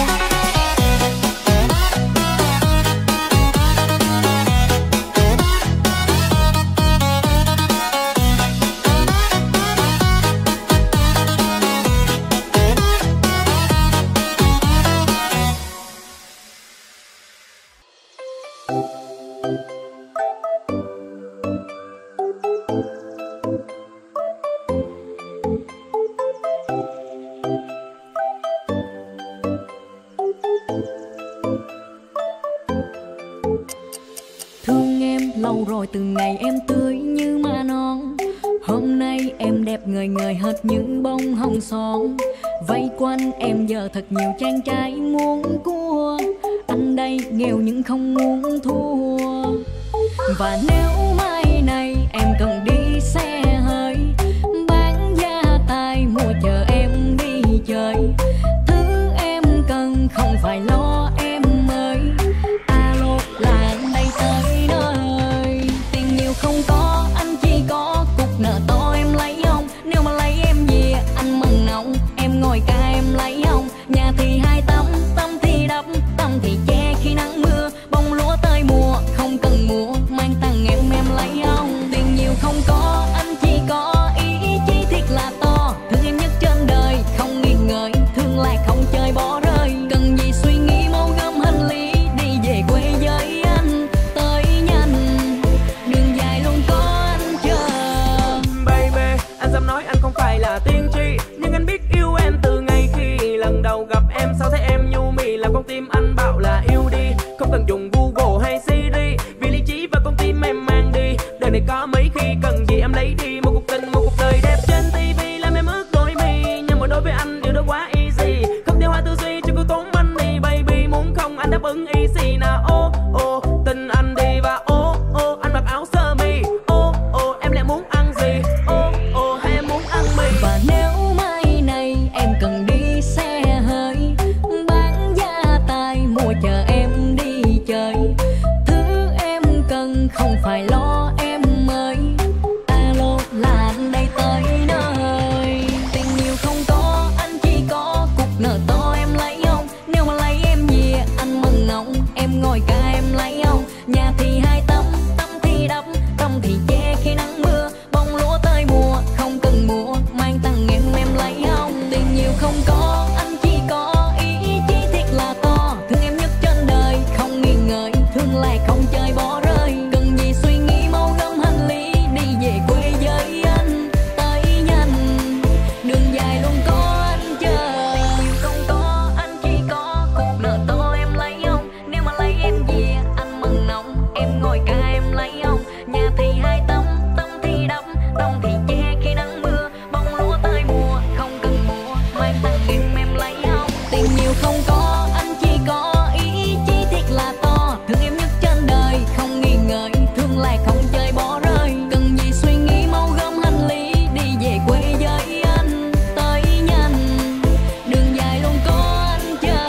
Lâu rồi từ ngày em tươi như ma non. Hôm nay em đẹp ngời ngời hết những bông hồng son. Vây quanh em giờ thật nhiều chàng trai muốn cua. Anh đây nghèo nhưng không muốn thua. Và nếu mai này em cần đi xe hơi, bán gia tài mua chờ em đi chơi. Thứ em cần không phải lo em ơi. Alo là anh đây tới nơi. Tiền nhiều không có, anh chỉ có cục nợ to em lấy không? Nếu mà lấy em về anh mừng nồng. Em ngồi ca em lấy không? Nhà thì hai tấm, tấm thì đắp, tấm thì che khi nắng mưa. Bông lúa tới mùa không cần mua, mang tặng em em là tiên tri, nhưng anh biết yêu em từ ngày khi lần đầu gặp em. Sao thấy em nhu mì làm con tim anh bảo là yêu đi, không cần dùng Google hay Siri, vì lý trí và con tim em mang đi. Đời này có mấy khi cần gì em lấy đi, một cuộc tình một cuộc đời đẹp trên tivi làm em ướt đôi mi. Nhưng mà đối với anh điều đó quá easy, không theo hai tư duy cho cô tốn money baby. Muốn không anh đáp ứng easy nào. Ô ô tình anh đi và ô ô anh mặc áo sơ mi. Ô ô em lại muốn ăn gì, ô ô hay em muốn ăn mì. Và nếu mai này em cần đi xe hơi, bán gia tài mua chờ em đi chơi. Thứ em cần không phải lo em ơi, alo là anh đây tới nơi. Tình nhiều không có, anh chỉ có cục nợ to em lấy không? Nếu mà lấy em về anh mừng ngọng, em ngồi ca em lấy không? Nhà thì hai tấm, tấm thì đắp, tấm thì che khi nắng mưa. Bông lúa tới mùa không cần mua, mang tặng em em lấy không? Tiền nhiều không có, anh chỉ có ý chí thiệt là to. Thương em nhất trên đời không nghi ngờ, thương lại không chơi bỏ rơi. Cần gì suy nghĩ mau gom hành lý đi về quê với anh tới nhanh. Đường dài luôn có anh chờ. Nhiều không có, anh chỉ có cục nợ to em lấy không? Nếu mà lấy em về anh mừng nọng, em ngồi ca em lấy không? Nhà thì hai tấm, tấm thì đắp, tấm thì che khi nắng mưa. Bông lúa tới mùa không cần mua, mang tặng em em lấy không? Tiền nhiều không có, anh chỉ có ý chí thiệt là to. Thương em nhất trên đời không nghi ngờ, thương lại không chơi bỏ rơi. Cần gì suy nghĩ mau gom hành lý đi về quê với anh tới nhanh. Đường dài luôn có anh chờ.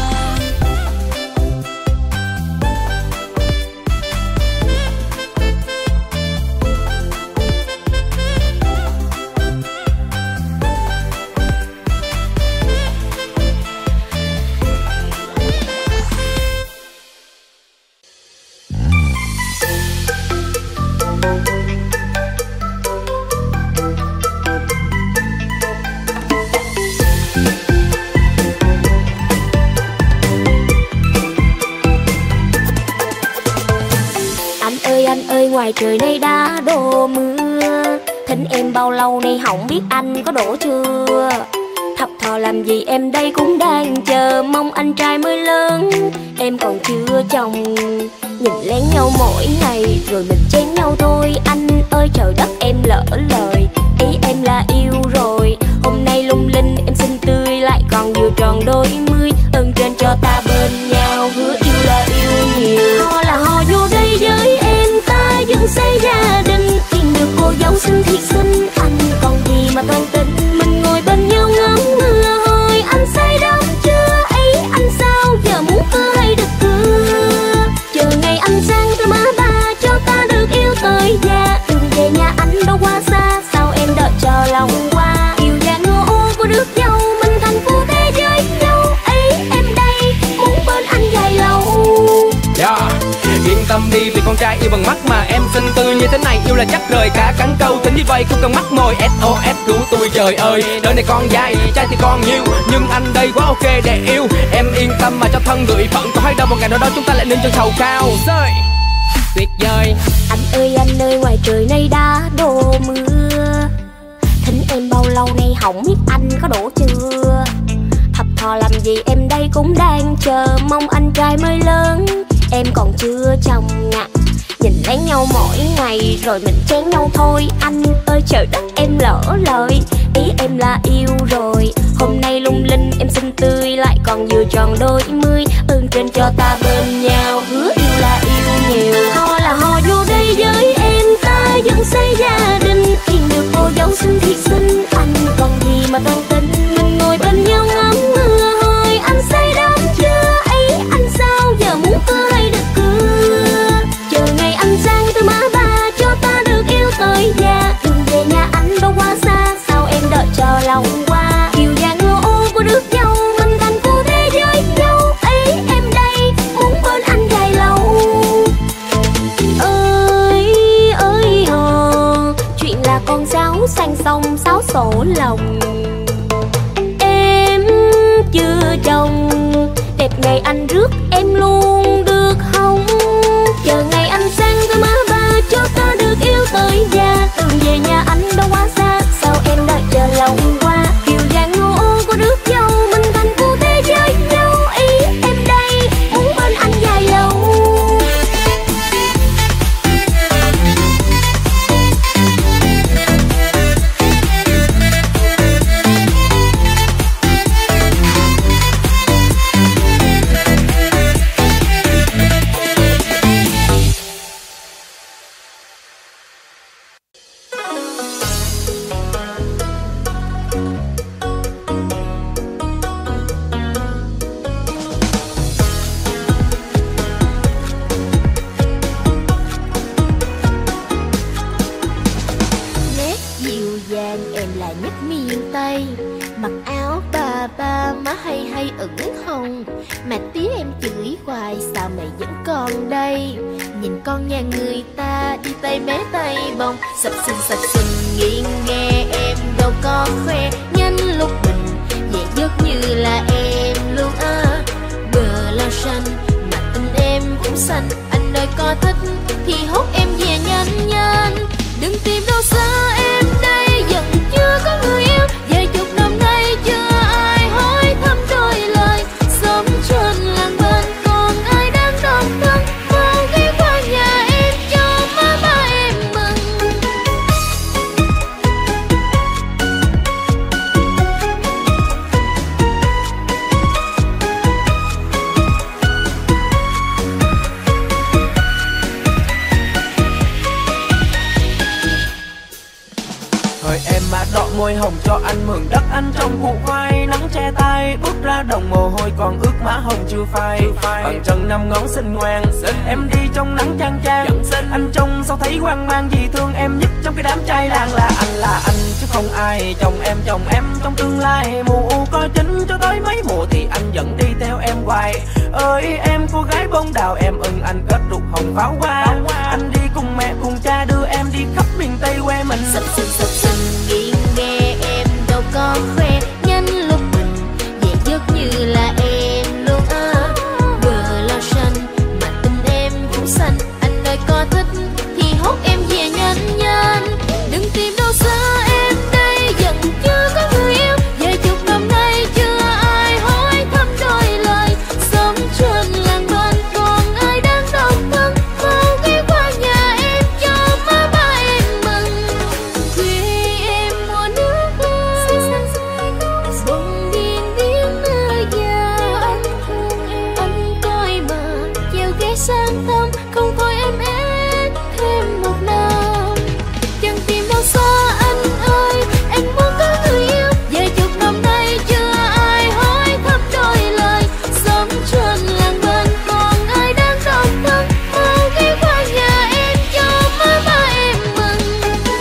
Anh ơi anh ơi ngoài trời nay đã đổ mưa, thỉnh em bao lâu nay không biết anh có đổ chưa. Thập thò làm gì em đây cũng đang chờ, mong anh trai mới lớn em còn chưa chồng. Nhìn lén nhau mỗi ngày rồi mình chén nhau thôi. Anh ơi trời đất em lỡ lời, ý em là yêu rồi. Hôm nay lung linh em xinh tươi lại còn vừa tròn đôi mươi. Ơn trên cho ta bên nhau, hứa yêu là yêu nhiều. Ho là ho vô đây với em, ta dừng xây gia đình. Tìm được cô dâu xinh thiệt xinh, anh còn gì mà toan tính. Mình ngồi bên nhau ngắm mưa hồi, anh say đắm chưa ấy. Anh sao giờ muốn cưa hay được cưa, chờ ngày anh sang tới má ba cho ta được yêu tới già. Đừng về nhà anh đâu quá xa, sao em đợi chờ lòng qua. Yêu già ngô ô của đứa dâu, mình thành phu thế giới nhau ấy. Em đây muốn bên anh dài lâu. Yeah. Yên tâm đi vì con trai yêu bằng mắt mà em xinh tươi như thế này. Yêu là chắc rời cả cắn câu, tính như vậy không cần mắc mồi. ét o ét cứu tôi trời ơi, đời này con dài trai thì còn nhiều, nhưng anh đây quá ok để yêu. Em yên tâm mà cho thân gửi phận, có hay đâu một ngày nào đó chúng ta lại lên chân thầu cao. Rơi tuyệt vời. Anh ơi anh ơi ngoài trời nay đã đổ mưa, thỉnh em bao lâu nay không biết anh có đổ chưa. Thập thò làm gì em đây cũng đang chờ, mong anh trai mới lớn em còn chưa chồng ngặt. Nhìn lén nhau mỗi ngày rồi mình chén nhau thôi. Anh ơi trời đất em lỡ lời, ý em là yêu rồi. Hôm nay lung linh em xinh tươi lại còn vừa tròn đôi mươi. Ơn trên cho ta bên nhau, hứa yêu là yêu nhiều. Ho là ho vô đây với em, ta dừng xây gia đình. Tìm được cô dâu xinh thiệt xinh, anh còn gì mà toan tính. Mình ngồi bên nhau ngắm mưa hồi, anh say đắm chưa ấy. Anh sao giờ muốn cưa hay được cưa, chờ ngày anh sang tới má ba cho ta được yêu tới già. Đừng về nhà anh đâu quá xa, sao em đợi chờ lòng qua. Kiều già ngô ô của đứa dâu, mình thành phu thế giới nhau ấy. Em đây muốn bên anh dài lâu. Ơi ơi hò, chuyện là con cháu sang sông sáo sổ lòng. Em chưa chồng, đẹp ngày anh rước em luôn được không? Chờ ngày anh sang tới má ba cho ta được yêu tới già. Đừng về nhà anh đâu quá xa, sao em đợi chờ lâu Giang, em là nhất miền Tây. Mặc áo bà ba má hay hay ửng hồng, mà tía em chửi hoài sao mày vẫn còn đây. Nhìn con nhà người ta đi tay mé tay bồng, sập sình sập sình nghiêng nghe em đâu có khoe. Nhanh lúc bình về giấc như là em luôn à. Bờ lao xanh mà tình em cũng xanh, anh ơi có thích thì hốt em về nhanh nhanh. Đừng tìm đâu xa em đây vẫn chưa có người yêu, vài chục năm nay chưa ai hỏi thăm đôi lời. Sống trên làng bên còn ai đang độc thân, mau ghé qua nhà em cho má ba em mừng. Thời em mà đọ môi hồng cho anh mượn đất anh trong vụ khoai. Nắng che tay bước ra đồng mồ hôi còn ướt má hồng chưa phai. Bằng chân năm ngón xinh ngoan, em đi trong nắng chang chang. Anh trông sao thấy hoang mang, vì thương em nhất trong cái đám trai làng. Là anh là anh chứ không ai, chồng em chồng em trong tương lai. Mùa u coi chính cho tới mấy mùa thì anh vẫn đi theo em hoài. Ơi em cô gái bông đào em ưng anh kết rục hồng pháo hoa. Anh đi cùng mẹ cùng cha đưa em đi khắp miền Tây quê mình. Sập sình sập sình nghiêng nghe em đâu có khoe. Nhanh lúc mình về giấc như là em luôn à. Bờ lao xanh mà tình em cũng xanh, anh ơi có thích thì hốt em về nhanh nhanh. Đừng tìm đâu xa em đây vẫn chưa có người yêu, vài chục năm nay chưa ai hỏi thăm đôi lời. Sống trên làng bên còn ai đang độc thân, mau ghé qua nhà em cho má ba em mừng. Khuya em mua nước lên bông điên điên nơi nhà anh thương em. Anh coi mà chiều ghé sang thăm, không thôi em ép thêm một năm. Chẳng tìm đâu xa anh ơi, em muốn có người yêu, vài chục năm nay chưa ai hỏi thăm đôi lời. Sống trên làng bên còn ai đang độc thân, mau ghé qua nhà em cho má ba em mừng.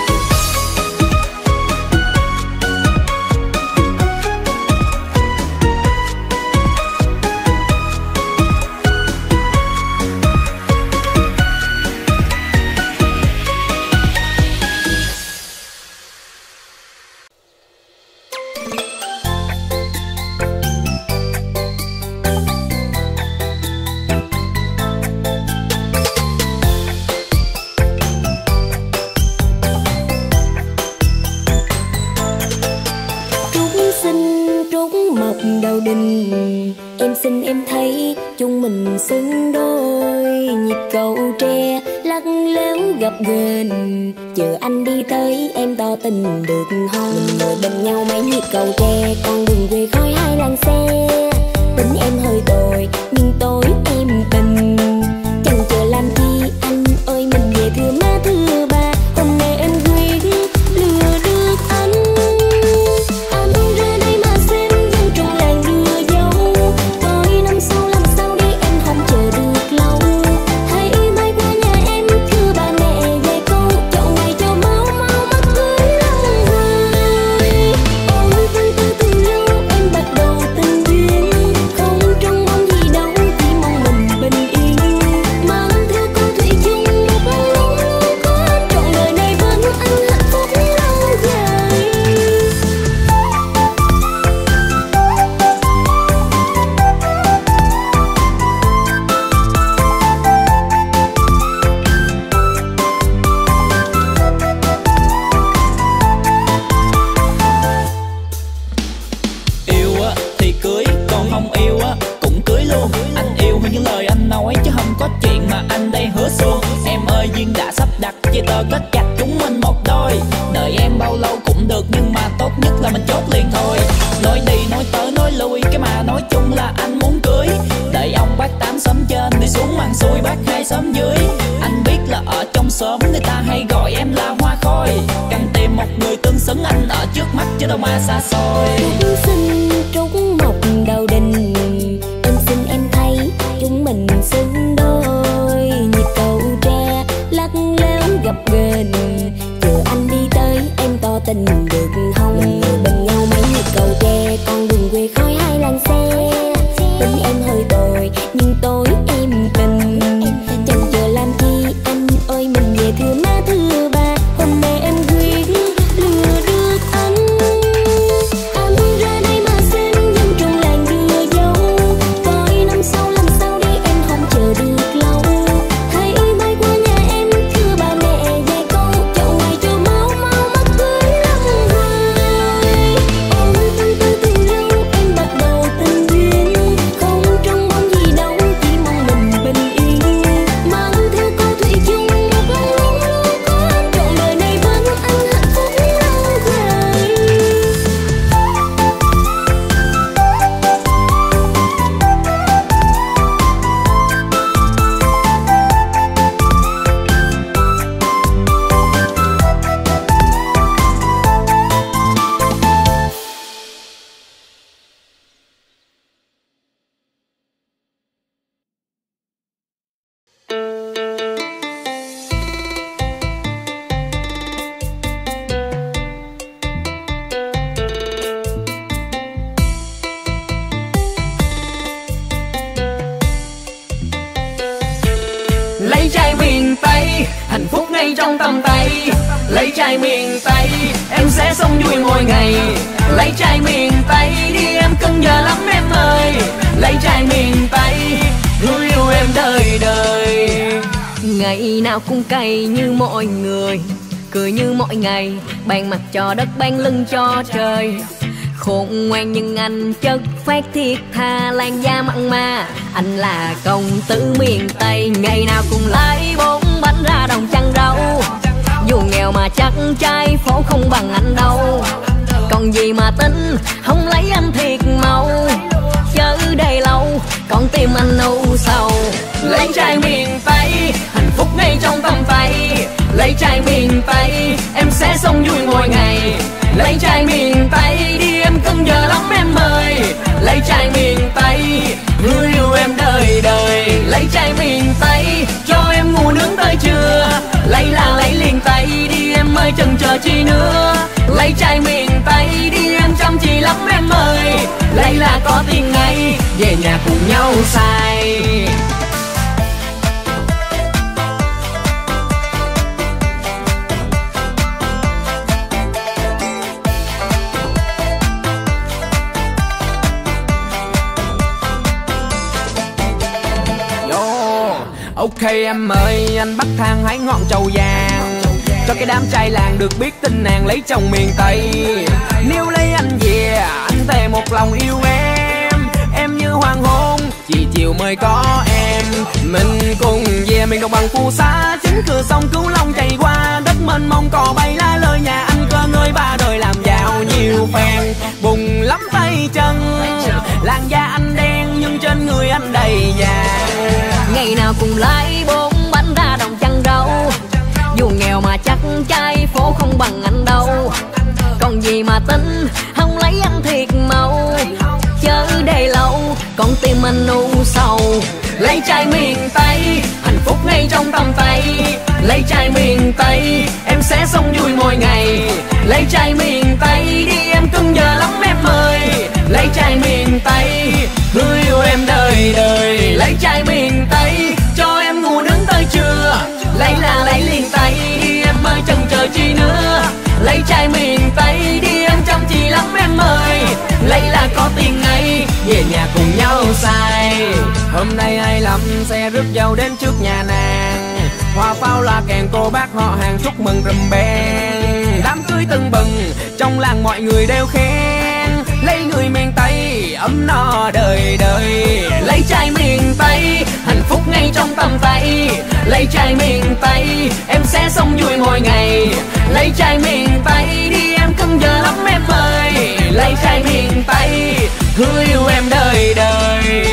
Trúc xinh trúc mọc đầu đình, em xin em thấy chúng mình xứng đôi. Nhịp cầu tre lắc léo gập ghềnh, chờ anh đi tới em tỏ tình được không? Mình ngồi bên nhau mấy nhịp cầu tre, con đường về khói hai làng xe. Tính em hơi tồi nhưng tối em tình, chẳng chờ làm chi anh ơi mình về thưa má thưa ba. Hôm nay em quyết lừa được anh. Anh ra đây mà xem dân trong làng đưa dấu, tới năm sau làm sao đi em không chờ được lâu. Hãy bay qua nhà em thưa ba mẹ về câu, chọn ngày cho máu máu mắt cưới lòng người. Ôi từ từ từ lâu em bắt đầu tình duyên, không trông mong gì đâu chỉ mong mình bình yên. Mang theo câu thủy chung một mong luôn luôn có anh, trọn đời này bên anh hạnh phúc lâu dài. Yêu á thì cưới, còn không yêu á cũng cưới luôn. Anh yêu hơn những lời anh nói chứ không có chuyện mà anh đây hứa xuông. Em ơi duyên đã sắp đặt, chia tờ kết chặt chúng mình một đôi. Đợi em bao lâu cũng được nhưng mà tốt nhất là mình chốt liền thôi. Nói đi nói tới nói lui cái mà nói chung là anh muốn cưới. Đợi ông bác tám xóm trên đi xuống màn xuôi bác hai xóm dưới. Anh biết là ở trong xóm người ta hay gọi em là hoa khôi. Cần tìm một người tương xứng anh ở trước mắt chứ đâu mà xa xôi. Trúc xinh trúc mọc đầu đình, em xin em thấy chúng mình xứng đôi. Nhịp cầu tre lắc léo gập ghềnh, chờ anh đi tới em tỏ tình được không? Bên nhau mấy nhịp cầu tre, con đường quê khói hai làn xe. Tính em hơi tồi nhưng tối em tình, chẳng chờ làm chi anh ơi mình về thưa má thưa ba. Hôm nay em quyết lừa được anh, anh ra đây mà xin dân trong làng đưa dấu. Coi năm sau làm sao đi em không chờ được lâu. Hãy bay qua nhà em thưa ba mẹ dạy con, chậu ngày cho máu mau mắt cưới lắm hoài. Ôi từ từ từ lâu em bắt đầu tình duyên, không trông mong gì đâu chỉ mong mình bình yên. Mang theo câu thủy chung một lòng luôn luôn có anh, trọn đời này vẫn anh hạnh phúc lâu dài. Lấy trai miền Tây, hạnh phúc ngay trong tầm tay. Lấy trai miền Tây, em sẽ sống vui mỗi ngày. Lấy trai miền Tây đi em cưng giờ lắm em ơi. Lấy trai miền Tây, người yêu em đời đời. Ngày nào cũng cay như mọi người, cười như mọi ngày, ban mặt cho đất ban lưng cho trời. Khôn ngoan nhưng anh chất phát thiết tha, làn da mặn mà anh là công tử miền Tây. Ngày nào cũng lấy bốn bánh ra đồng chăn rau, dù nghèo mà chắc trai phố không bằng anh đâu. Còn gì mà tính không lấy anh thiệt màu, chớ đây lâu con tim anh u sầu. Lấy trai miền Tây, hạnh phúc ngay trong tầm tay. Lấy trai miền Tây, em sẽ sống vui mỗi ngày. Lấy trai miền Tây đi em cưng giờ lắm em ơi. Lấy trai miền Tây, người yêu em đời đời. Lấy trai miền Tây, cho em ngủ nướng tới trưa. Lấy là lấy liền tay đi em ơi, chần chờ chi nữa. Lấy trai miền Tây đi em chăm chỉ lắm em ơi. Lấy là có tiền ngay, về nhà cùng nhau xài. Ok em ơi, anh bắt thang hái ngọn trầu vàng, cho cái đám trai làng được biết tin nàng lấy chồng miền Tây. Nếu lấy anh về, anh thề một lòng yêu em. Em như hoàng hôn, chỉ chiều mới có em. Mình cùng về miền đồng bằng phù sa, chính cửa sông Cửu Long chảy qua. Đất mênh mông cò bay lá lơi, nhà anh cơ ngơi ba đời làm giàu nhiều phen. Bùng lắm tay chân, làn da anh đen nhưng trên người anh đầy vàng. Ngày nào cũng lấy bốn bánh ra đồng chăn rau, dù nghèo mà chắc trai phố không bằng anh đâu. Còn gì mà tính không lấy anh thiệt màu, chớ đây lâu con tim anh u sầu. Lấy trai miền Tây, hạnh phúc ngay trong tầm tay. Lấy trai miền Tây, em sẽ sống vui mỗi ngày. Lấy trai miền Tây đi em cưng giờ lắm em ơi. Lấy trai miền Tây, người yêu em đời đời. Lấy trai miền Tây, cho em ngủ nướng tới trưa. Lấy là lấy liền tay đi em ơi, chần chờ chi nữa. Lấy trai miền Tây đi em chăm chỉ lắm em ơi. Lấy là có tiền ngay, về nhà cùng nhau xài. Hôm nay ai lắm xe rước dâu đến trước nhà nàng, hoa pháo la kèn cô bác họ hàng chúc mừng rùm beng. Đám cưới tưng bừng, trong làng mọi người đều khen. Lấy người miền Tây, ấm no đời đời. Lấy trai miền Tây, hạnh phúc ngay trong tầm tay. Lấy trai miền Tây, em sẽ sống vui mỗi ngày. Lấy trai miền Tây đi em cưng giờ lắm em ơi. Lấy trai miền Tây, người yêu em đời đời.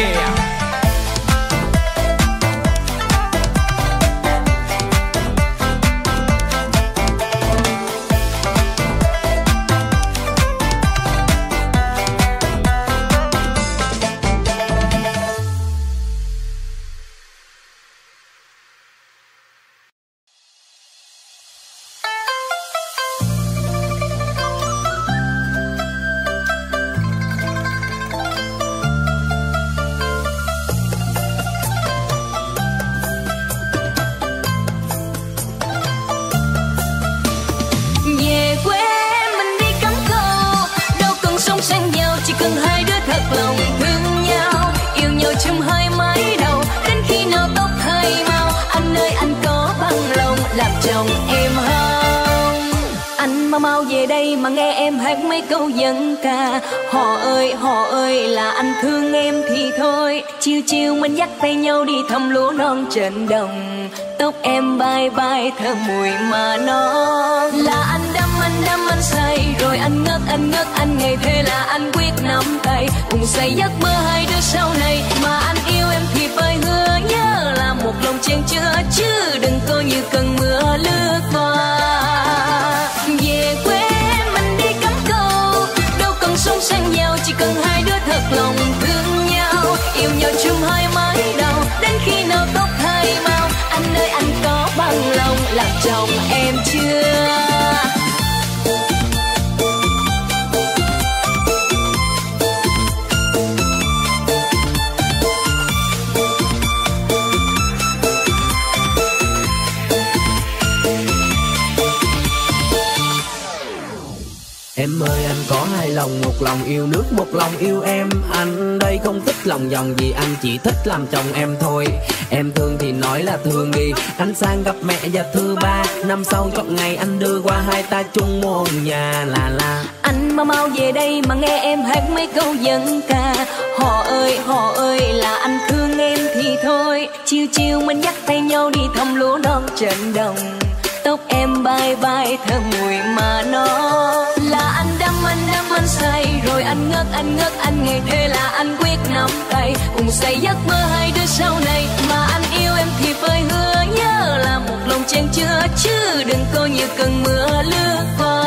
mà mau về đây mà nghe em hát mấy câu dân ca. Họ ơi họ ơi là anh thương em thì thôi, chiều chiều mình dắt tay nhau đi thăm lúa non trên đồng. Tóc em bay bay thơm mùi mà non. Là anh đắm anh đắm anh say, rồi anh ngất anh ngất anh ngày, thế là anh quyết nắm tay cùng xây giấc mơ hai đứa sau này. Mà anh yêu em thì phải hứa nhớ là một lòng chen chứa, chứ đừng coi như cơn mưa lướt qua. Về quê mình đi cắm câu, đâu cần sống sang giàu, chỉ cần hai đứa thật lòng thương nhau. Yêu nhau chung hai mái đầu, đến khi nào tóc hai màu. Anh ơi anh có bằng lòng làm chồng em chưa? Em ơi anh có hai lòng, một lòng yêu nước, một lòng yêu em. Anh đây không thích lòng vòng gì, anh chỉ thích làm chồng em thôi. Em thương thì nói là thương đi, anh sang gặp mẹ và thứ ba. Năm sau chọn ngày anh đưa qua, hai ta chung một nhà là la. Anh mà mau về đây mà nghe em hát mấy câu dân ca. Họ ơi họ ơi là anh thương em thì thôi, chiều chiều mình dắt tay nhau đi thăm lúa non trên đồng. Tóc em bay bay thơm mùi mà non. Là anh đắm anh đắm anh say, rồi anh ngất anh ngất anh ngày, thế là anh quyết nắm tay cùng xây giấc mơ hai đứa sau này. Mà anh yêu em thì phải hứa nhớ là một lòng chen chứa, chứ đừng coi như cơn mưa lướt qua.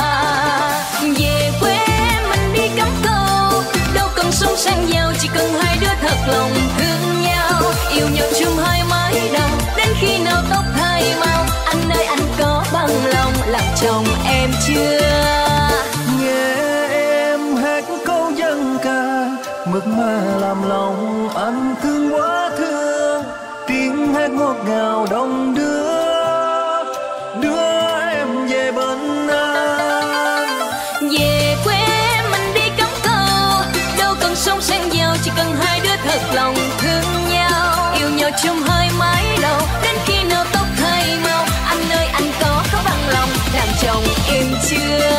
Về quê mình đi cắm câu, đâu cần sống sang giàu, chỉ cần hai đứa thật lòng thương nhau. Yêu nhau chung hai mái đầu, đến khi nào tóc hai màu. Anh ơi anh có bằng lòng làm chồng em chưa? Nghe em hát câu dân ca, mực mà làm lòng anh thương quá thương. Tiếng hát ngọt ngào đông đưa, đưa em về bên anh. Về quê mình đi cắm câu, đâu cần sống sang giàu, chỉ cần hai đứa thật lòng thương nhau. Yêu nhau chung hai mái đầu, đến khi nào tóc hai màu. Anh ơi anh có có bằng lòng làm chồng em chưa?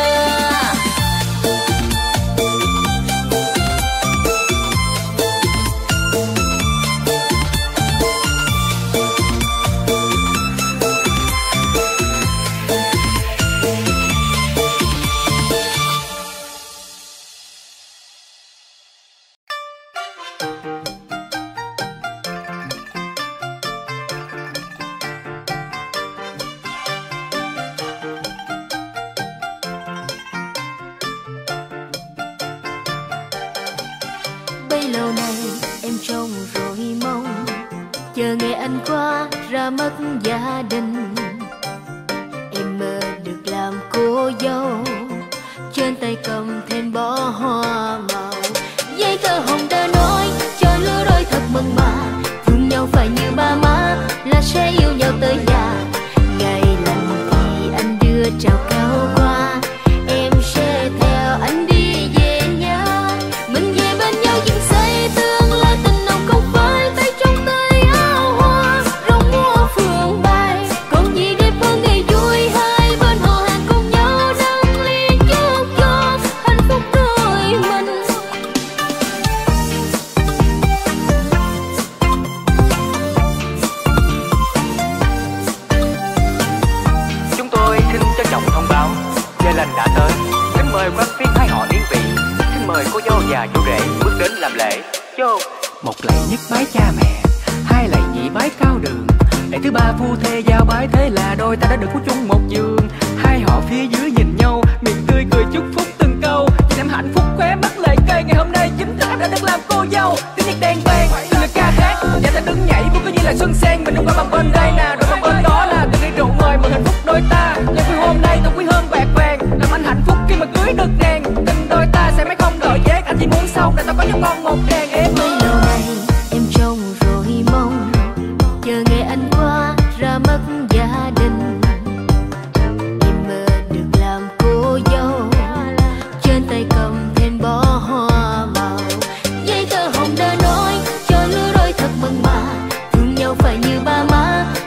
Lâu nay em trông rồi mong, chờ ngày anh qua ra mất gia đình. Em mơ được làm cô dâu, trên tay cầm thêm bó hoa màu. Giấy tờ hồng đã nói cho lứa đôi thật mừng mà, thương nhau phải như ba má là sẽ yêu nhau tới già. Ngày lành thì anh đưa trao cao qua, em sẽ theo anh đi về nhà. Mình về bên nhau dựng xây tương lai, tình nồng không phải tay trong tay áo hoa. Rong mua phượng bay, còn gì đẹp hơn ngày vui hai bên họ hàng cùng nhau đăng liên chúc cho hạnh phúc đôi mình. Chúng tôi xin trân trọng thông báo giờ lành đã tới. Kính mời quan viên hai họ điển vị, kính mời cô dâu và chú rể bước đến làm lễ. Vô. Một lạy nhất bái cha mẹ, hai lạy nhị bái cao đường, lạy thứ ba phu thê giao bái, thế là đôi ta đã được ngủ chung một giường. Hai họ phía dưới nhìn nhau, miệng tươi cười chúc phúc từng câu. Nhìn em hạnh phúc khóe mắt lệ cây, ngày hôm nay chính thức em đã được làm cô dâu. Tiếng nhạc đèn vang, từng lời ca hát, và ta đứng nhảy vui coi như là xuân sen. Mình hôm qua bằng bên đây nè, rồi bằng bên đó là từng ly rượu mời mừng hạnh phúc đôi ta. Nhưng vui hôm nay tôi quý hơn bạc vàng, làm anh hạnh phúc khi mà cưới được nàng. Tình đôi ta sẽ mãi không đợi vết, anh chỉ muốn sau này tao có cho con một đàn em. Bấy lâu nay em trông rồi mong, chờ ngày anh qua ra mất gia đình. Em mơ được làm cô dâu, trên tay cầm thêm bó hoa màu. Giấy tờ hồng đã nói cho lứa đôi thật mừng mà, thương nhau phải như ba má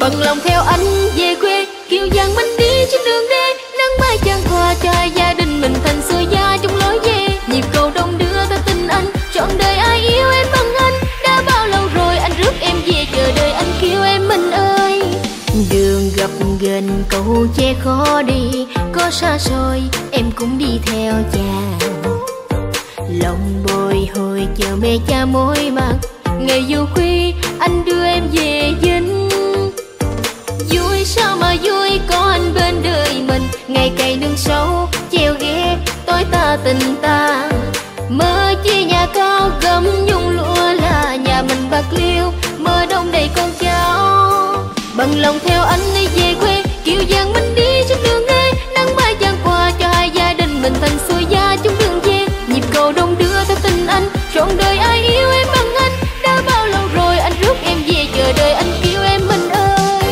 Bận lòng theo anh về quê, kiều giang mình đi trên đường đê, nắng mai chan hòa cho hai gia đình mình thành xưa gia chung lối về. Nhịp cầu đông đưa ta tin anh, trọn đời ai yêu em bằng anh. Đã bao lâu rồi anh rước em về, chờ đợi anh kêu em mình ơi. Đường gập ghềnh cầu tre khó đi, có xa xôi em cũng đi theo cha. Lòng bồi hồi chờ mẹ cha mối mặt, ngày dù khuya anh đưa em về dinh. Vui sao mà vui có anh bên đời mình, ngày cày nương sâu treo ghé tối ta tình ta. Mơ chia nhà cao gấm nhung lụa là nhà mình bạc liêu, mơ đông đầy con cháu. Bằng lòng theo anh đi về quê, kiều giang mình đi trên đường đê, nắng mai chan hòa cho hai gia đình mình thành xuôi gia chung đường về. Nhịp cầu đông đưa theo tình anh, trọn đời ai yêu em bằng anh. Đã bao lâu rồi anh rước em về, chờ đợi anh kêu em mình ơi.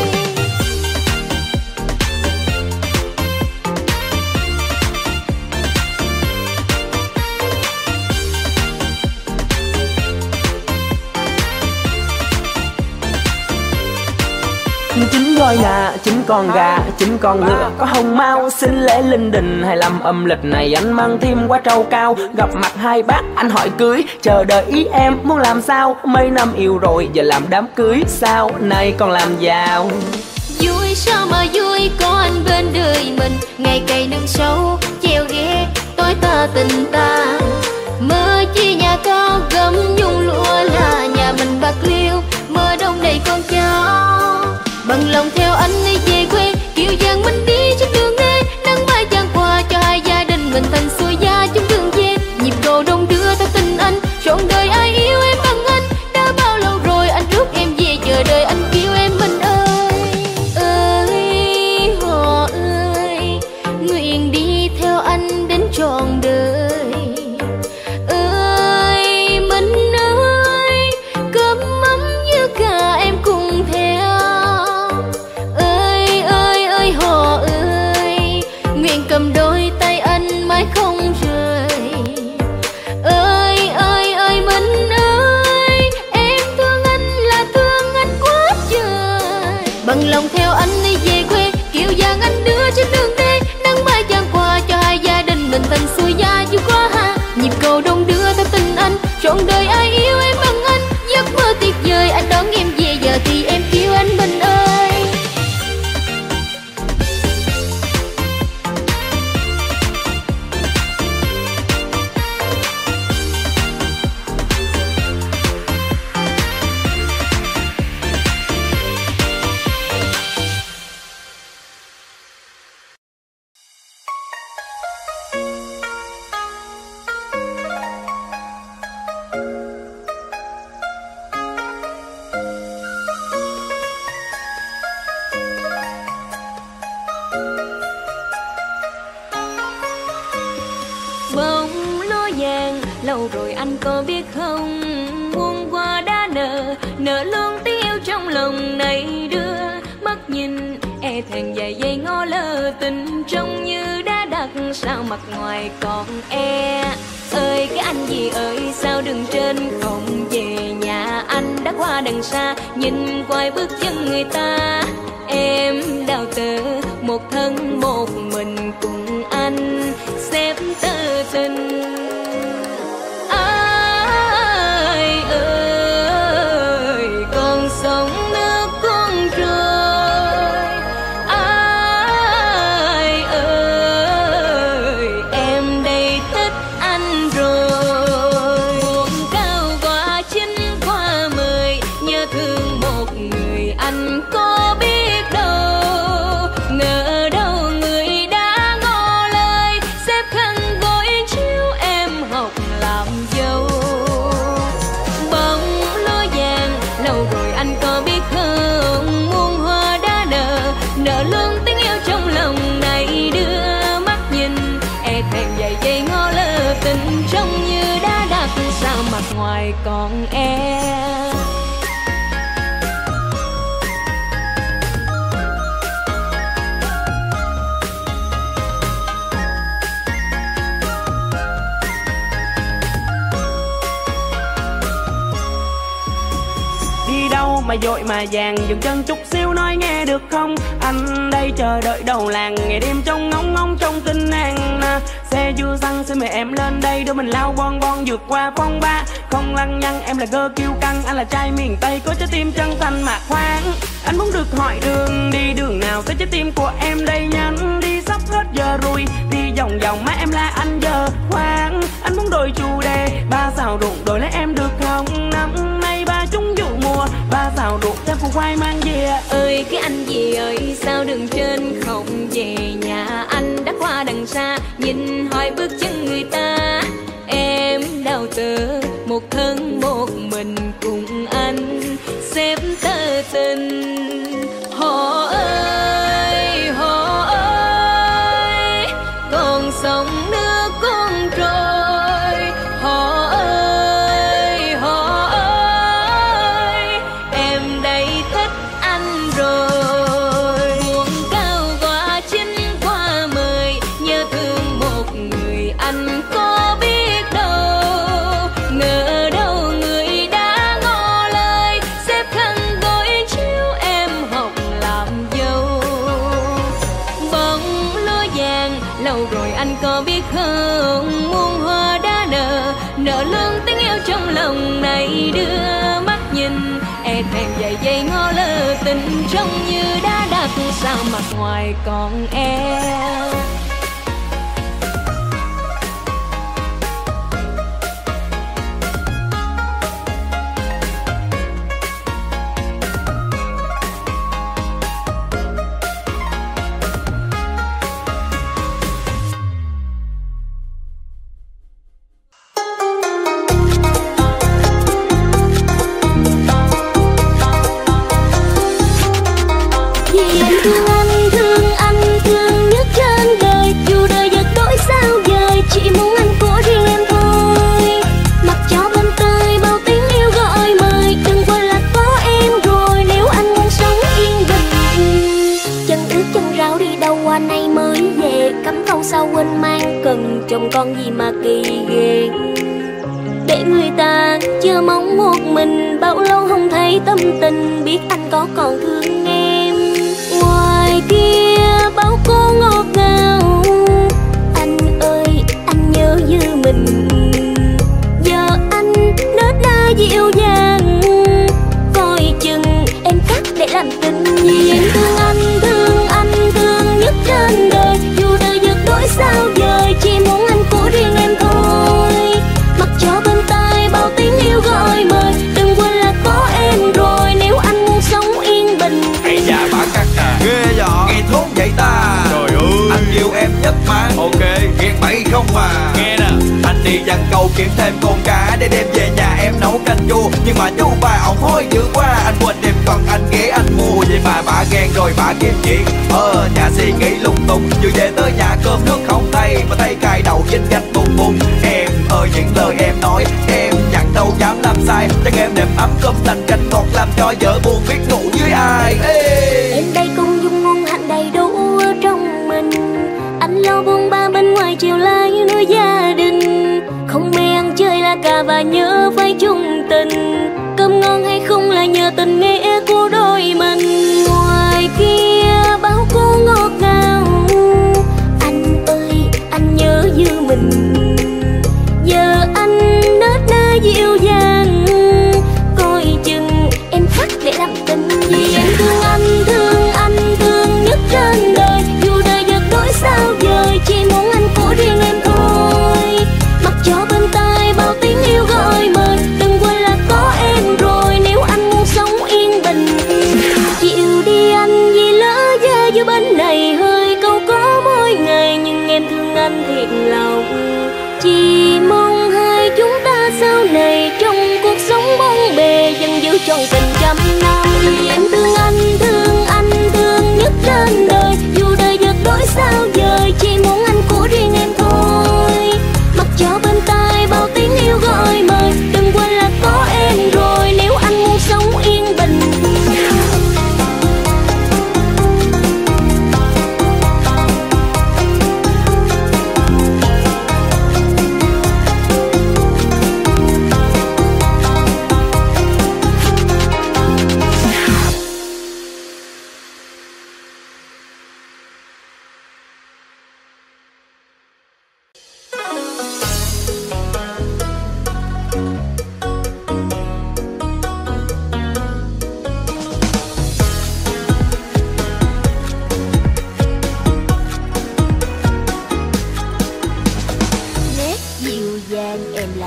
Chín voi gà, chín con gà, chín con ngựa có hồng mau, xin lễ linh đình hay làm âm lịch này anh mang thêm qua trâu cao. Gặp mặt hai bác anh hỏi cưới, chờ đợi ý em muốn làm sao. Mấy năm yêu rồi giờ làm đám cưới, sau này còn làm giàu. Vui sao mà vui có anh bên đời mình, ngày cày nương sâu treo ghé tối ta tình ta. Mơ chia nhà cao gấm nhung lụa là nhà mình bạc liêu, mơ đông đầy con cháu. Bằng lòng theo anh đi về quê, kiều giang mình đi trên đường đê, nắng mai chan hòa cho hai gia đình mình thành xuôi gia chung đường về. Nhịp cầu đông đưa theo tình anh, trọn đời ai yêu em bằng anh. Đã bao lâu rồi anh rước em về, chờ đợi anh kêu em mình ơi. Ơi họ ơi, nguyện đi theo anh đến trọn đời. Ơi mình ơi, cơm mắm như cả em cùng theo. Họ ơi, nguyện cầm đôi tay anh mãi không rời. Ơi ơi ơi mình ơi, em thương anh là thương anh quá trời. Bằng lòng theo anh đi về quê, kiều giang anh đưa trên đường đê, nắng mai chan hòa cho hai gia đình mình thành xuôi gia vui quá ha. Nhịp cầu đông đưa theo tình anh, trọn đời ai yêu em bằng anh. Giấc mơ tuyệt vời anh đón em về, giờ thì em kêu anh mình ơi. Lâu rồi anh có biết không, muôn hoa đã nở, nở luôn tiếng yêu trong lòng này đưa. Mắt nhìn e thẹn vài giây ngó lơ, tình trông như đã đặt, sao mặt ngoài còn e. Ơi cái anh gì ơi, sao đường trên không về nhà anh đã qua đằng xa, nhìn quay bước chân người ta. Em đào tơ một thân một mình cùng anh xếp tơ tình. Ai ơi con sông nước cuốn trôi, ai ơi em đây thích anh rồi. Buồn cao qua chín qua mười, nhớ thương một người anh có biết đâu. Ngờ đâu người đã ngỏ lời, xếp khăn gối chiếu em học làm dâu. Bóng lúa vàng lâu rồi anh có biết không, muôn hoa đã nở, nở luôn tiếng yêu trong lòng này đưa. Mắt nhìn e thẹn vài giây ngó lơ, tình trông như đã đặt, sao mặt ngoài còn e. mà dội mà vàng, dừng chân chút xíu nói nghe được không? Anh đây chờ đợi đầu làng, ngày đêm trông ngóng ngóng trong kinh nàng. Xe chưa xăng xin mời em lên đây, đôi mình lao bon bon vượt qua phong ba. Không lăng nhăng em là gơ kiêu căng, anh là trai miền Tây có trái tim chân thành mà khoan. Anh muốn được hỏi đường đi đường nào tới trái tim của em đây nhanh đi, sắp hết giờ rồi đi vòng vòng má em là anh giờ khoan. Anh muốn đổi chủ đề ba xào ruộng đổi lấy em được không? Năm nay ba chúng vụ mùa ba xào ruộng theo củ khoai mang về. Ơi cái anh gì ơi sao đường trên không về nhà, anh đã qua đằng xa nhìn hỏi bước chân người ta. Em đau tơ một thân một mình cùng anh xếp tơ tình. Họ ơi họ ơi con sông nước con trôi. Họ ơi họ ơi em đây thích anh rồi. Buồn cao qua chín qua mười nhớ thương một người anh có biết đâu. Ngờ đâu người đã ngỏ lời xếp khăn gối chiếu em học làm dâu. Bông lúa vàng lâu rồi anh có biết không? Muôn hoa đã nở nở lương tiếng yêu trong lòng này. Đưa mắt nhìn e thèm dày dây ngó lơ tình trông như đã đặt sao mặt ngoài còn em. Thương anh, thương anh, thương nhất trên đời. Dù đời giật đổi sao dời, chỉ muốn anh của riêng em thôi. Mặc cho bên tai bao tiếng yêu gọi mời, đừng quên là có em rồi nếu anh muốn sống yên bình. Chân ướt chân ráo đi đâu qua nay mới về, cắm câu sao quên mang cần chồng con gì mà kỳ ghê. Để người ta chờ mong một mình, bao lâu không thấy tâm tình, biết anh có còn thương em. Ngoài kia bao cô ngọt ngào, anh ơi anh nhớ như mình. Giờ anh nết na dịu dàng, coi chừng em cắt để làm tình. Vì em thương anh, thương anh, thương nhất trên đời. Dù đời giật đổi sao dời, chỉ muốn anh của riêng em thôi. Mặc cho bên tai bao tiếng yêu gọi mời, đừng quên là có em rồi nếu anh muốn sống yên bình. Ây da bà cắt à, ghê vậy, nghe thốn vậy ta. Trời ơi, anh yêu em nhất mà. Ok, ghen bậy không mà. Nghe nè, anh đi dằn câu kiếm thêm con cá để đem về nhà em nấu canh chua. Nhưng mà chú bà ổng hối dữ quá, anh quên đem còn anh ghé anh mua. Vậy mà bà ghen rồi bà kiếm chuyện ờ nhà suy nghĩ lung tung. Vừa về tới nhà cơm nước không thay, mà tay cài đầu vinh gạch bùng bùng. Em ơi những lời em nói em chẳng đâu dám làm sai, chắc em đệm ấm cơm lành canh ngọt làm cho vợ buồn biết ngủ với ai. Ê. Em đây cũng dung ngon hạnh đầy đủ ở trong mình. Anh lo buông ba bên ngoài chiều lai nuôi gia đình. Không mê ăn chơi là cả và nhớ phải chung tình. Cơm ngon hay không là nhờ tình nghĩa của đôi mình. Ngoài kia bao cô ngọt ngào, anh ơi anh nhớ như mình. Giờ anh nết na dịu dàng, coi chừng em khắc để làm tình. Vì em thương anh, thương anh, thương nhất trên đời. Dù đời giật đổi sao dời, chỉ muốn anh của riêng em thôi. Mặc cho bên tai bao tiếng yêu gọi mời, đừng quên là có em rồi nếu anh muốn sống yên bình. Chịu đi anh vì lỡ ra giữa bên này hơi câu có mỗi ngày. Nhưng em thương anh thiệt lòng, chỉ mong hai chúng ta sau này trong cuộc sống bóng bề vẫn giữ trọn tình trăm năm. Vì em thương anh, thương anh, thương nhất trên đời. Dù đời giật đổi sao dời, chỉ muốn anh của riêng em thôi. Mặc cho bên tai bao tiếng yêu gọi mời, đừng quên là có em rồi nếu anh muốn sống yên bình.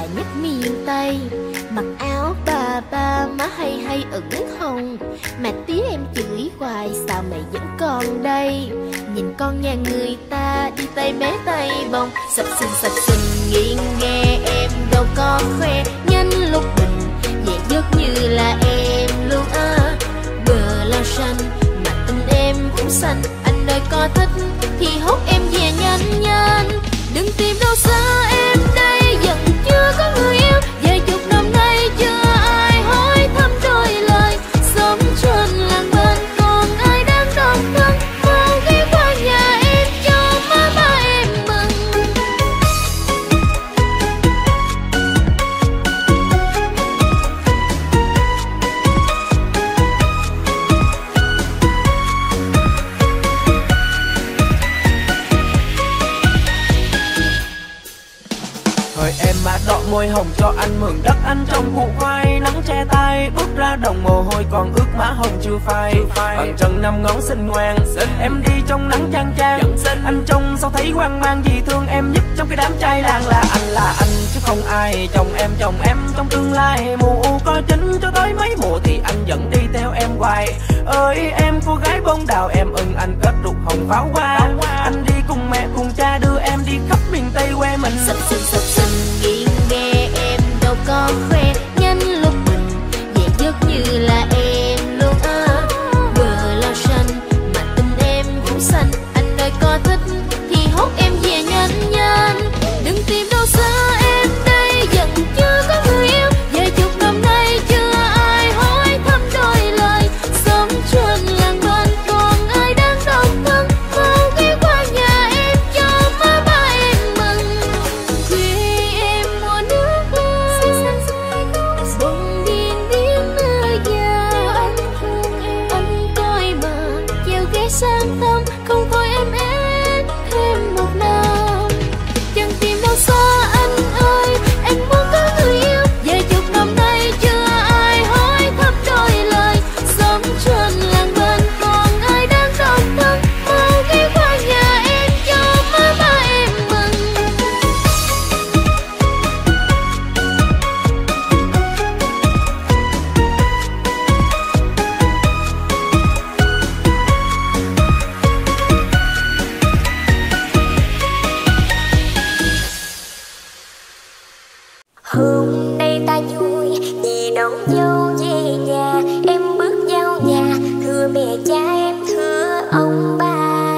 là nhất miền Tây. Mặc áo bà ba má hay hay ửng hồng, mà tí em chửi hoài sao mày vẫn còn đây. Nhìn con nhà người ta đi tay bé tay bồng, sập sình sập sình nghiêng nghe em đâu có khoe. Nhanh lúc bình về giấc như là em luôn á. Bờ lao xanh mà tình em cũng xanh, anh ơi có thích thì hốt em về nhanh nhanh. Đừng tìm đâu xa em đây vẫn chưa có người yêu. Vài chục năm nay chưa ai hỏi thăm đôi lời. Sống trên làng bên còn ai đang độc thân, mau ghé qua nhà em cho má ba em mừng. Thời em má đọ môi hồng cho anh mượn đất anh trong củ khoai. Nắng che tay bước ra đồng mồ hôi còn ướt má hồng chưa phai. Bàn chân năm ngón xinh ngoan, em đi trong nắng chang chang. Anh trông sao thấy hoang mang vì thương em nhất trong cái đám trai làng. Là anh là anh chứ không ai, chồng em chồng em trong tương lai. Mùa u có chín cho tới mấy mùa thì anh vẫn đi theo em hoài. Ơi em cô gái bông đào em ưng anh kết đục hồng pháo hoa. Anh đi cùng mẹ cùng cha đưa em đi khắp miền Tây quê mình. Sập sình sập sình nghiêng nghe em đâu có khoe. Nhanh lúc bình về giấc như là em luôn á. Bờ lao xanh mà tình em cũng xanh, anh ơi có thích thì hốt em về nhanh nhanh. Đừng tìm đâu xa em đây vẫn chưa có người yêu. Vài chục năm nay chưa ai hỏi thăm đôi lời. Sống trên làng bên còn ai đang độc thân, mau ghé qua nhà em cho má ba em mừng. Khuya em mua nước lên bông điên điên nơi nhà anh thương em. Anh coi mà gieo ghé sang tâm, không thôi em ép thêm một năm. Chẳng tìm đâu xa anh ơi, em muốn có người yêu. Vài chục năm nay chưa ai hỏi thăm đôi lời. Sống trên làng bên còn ai đang độc thân, mau ghé qua nhà em cho má ba em mừng. Hôm nay ta vui vì đón dâu về nhà. Em bước vào nhà thưa mẹ cha em thưa ông bà.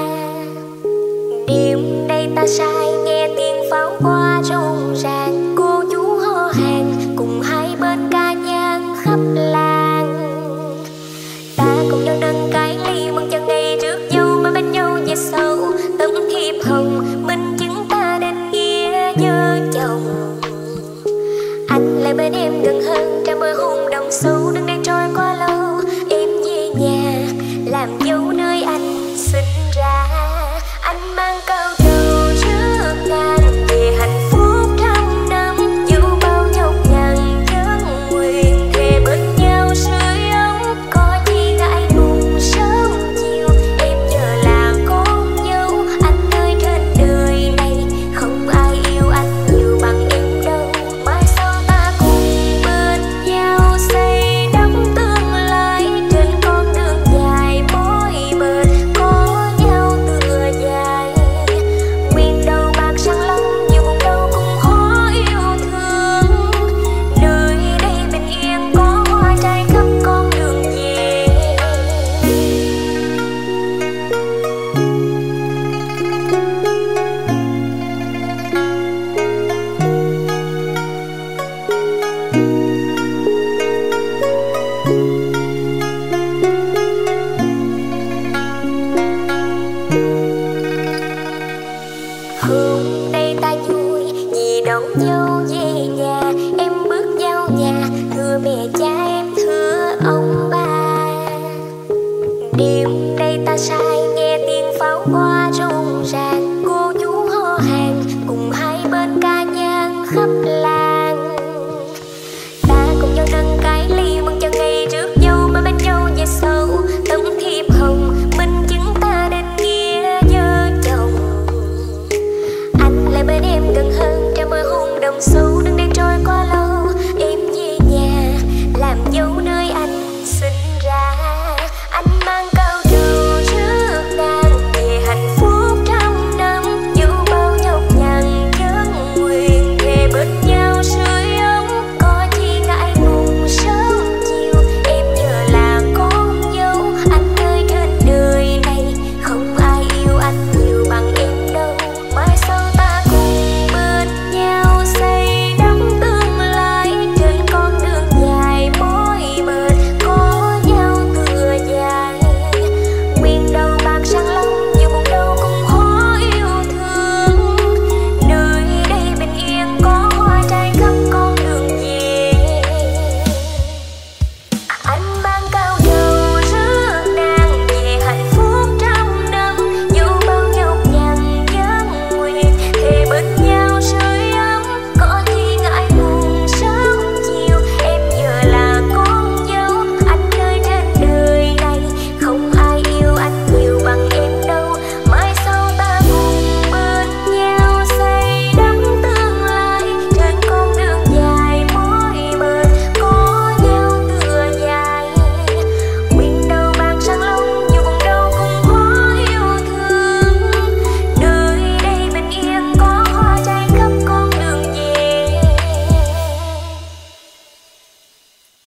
Đêm nay ta say nghe tiếng pháo hoa rộn ràng. Cô chú hò hàng cùng hai bên ca nhang khắp làng. Ta cùng nhau nâng cái ly mừng cho ngày rước dâu mà bên nhau về sau. Tấm thiệp hồng minh chứng ta nên nghĩa vợ chồng. Anh lại bên em gần hơn trao môi hôn đồng sâu. Đừng để trôi quá lâu em về nhà làm dâu nơi anh sinh ra. Anh mang câu đầu trước ngàn về hạnh phúc trăm năm. Dù bao nhọc nhằn chân nguyện thề bên nhau sưởi ấm. Có gì ngại ngùng sớm chiều em giờ là con dâu. Anh ơi trên đời này không ai yêu anh nhiều bằng em đâu. Mai sau ta cùng bên nhau xây đắp tương lai. Trên con đường dài mỗi bên có nhau tựa dài. Nguyện đầu bạc sang lắm nhiều vùng đâu cũng khó yêu thương. Nơi đây bình yên có hoa trái khắp con đường về. Hôm nay ta vui vì đón dâu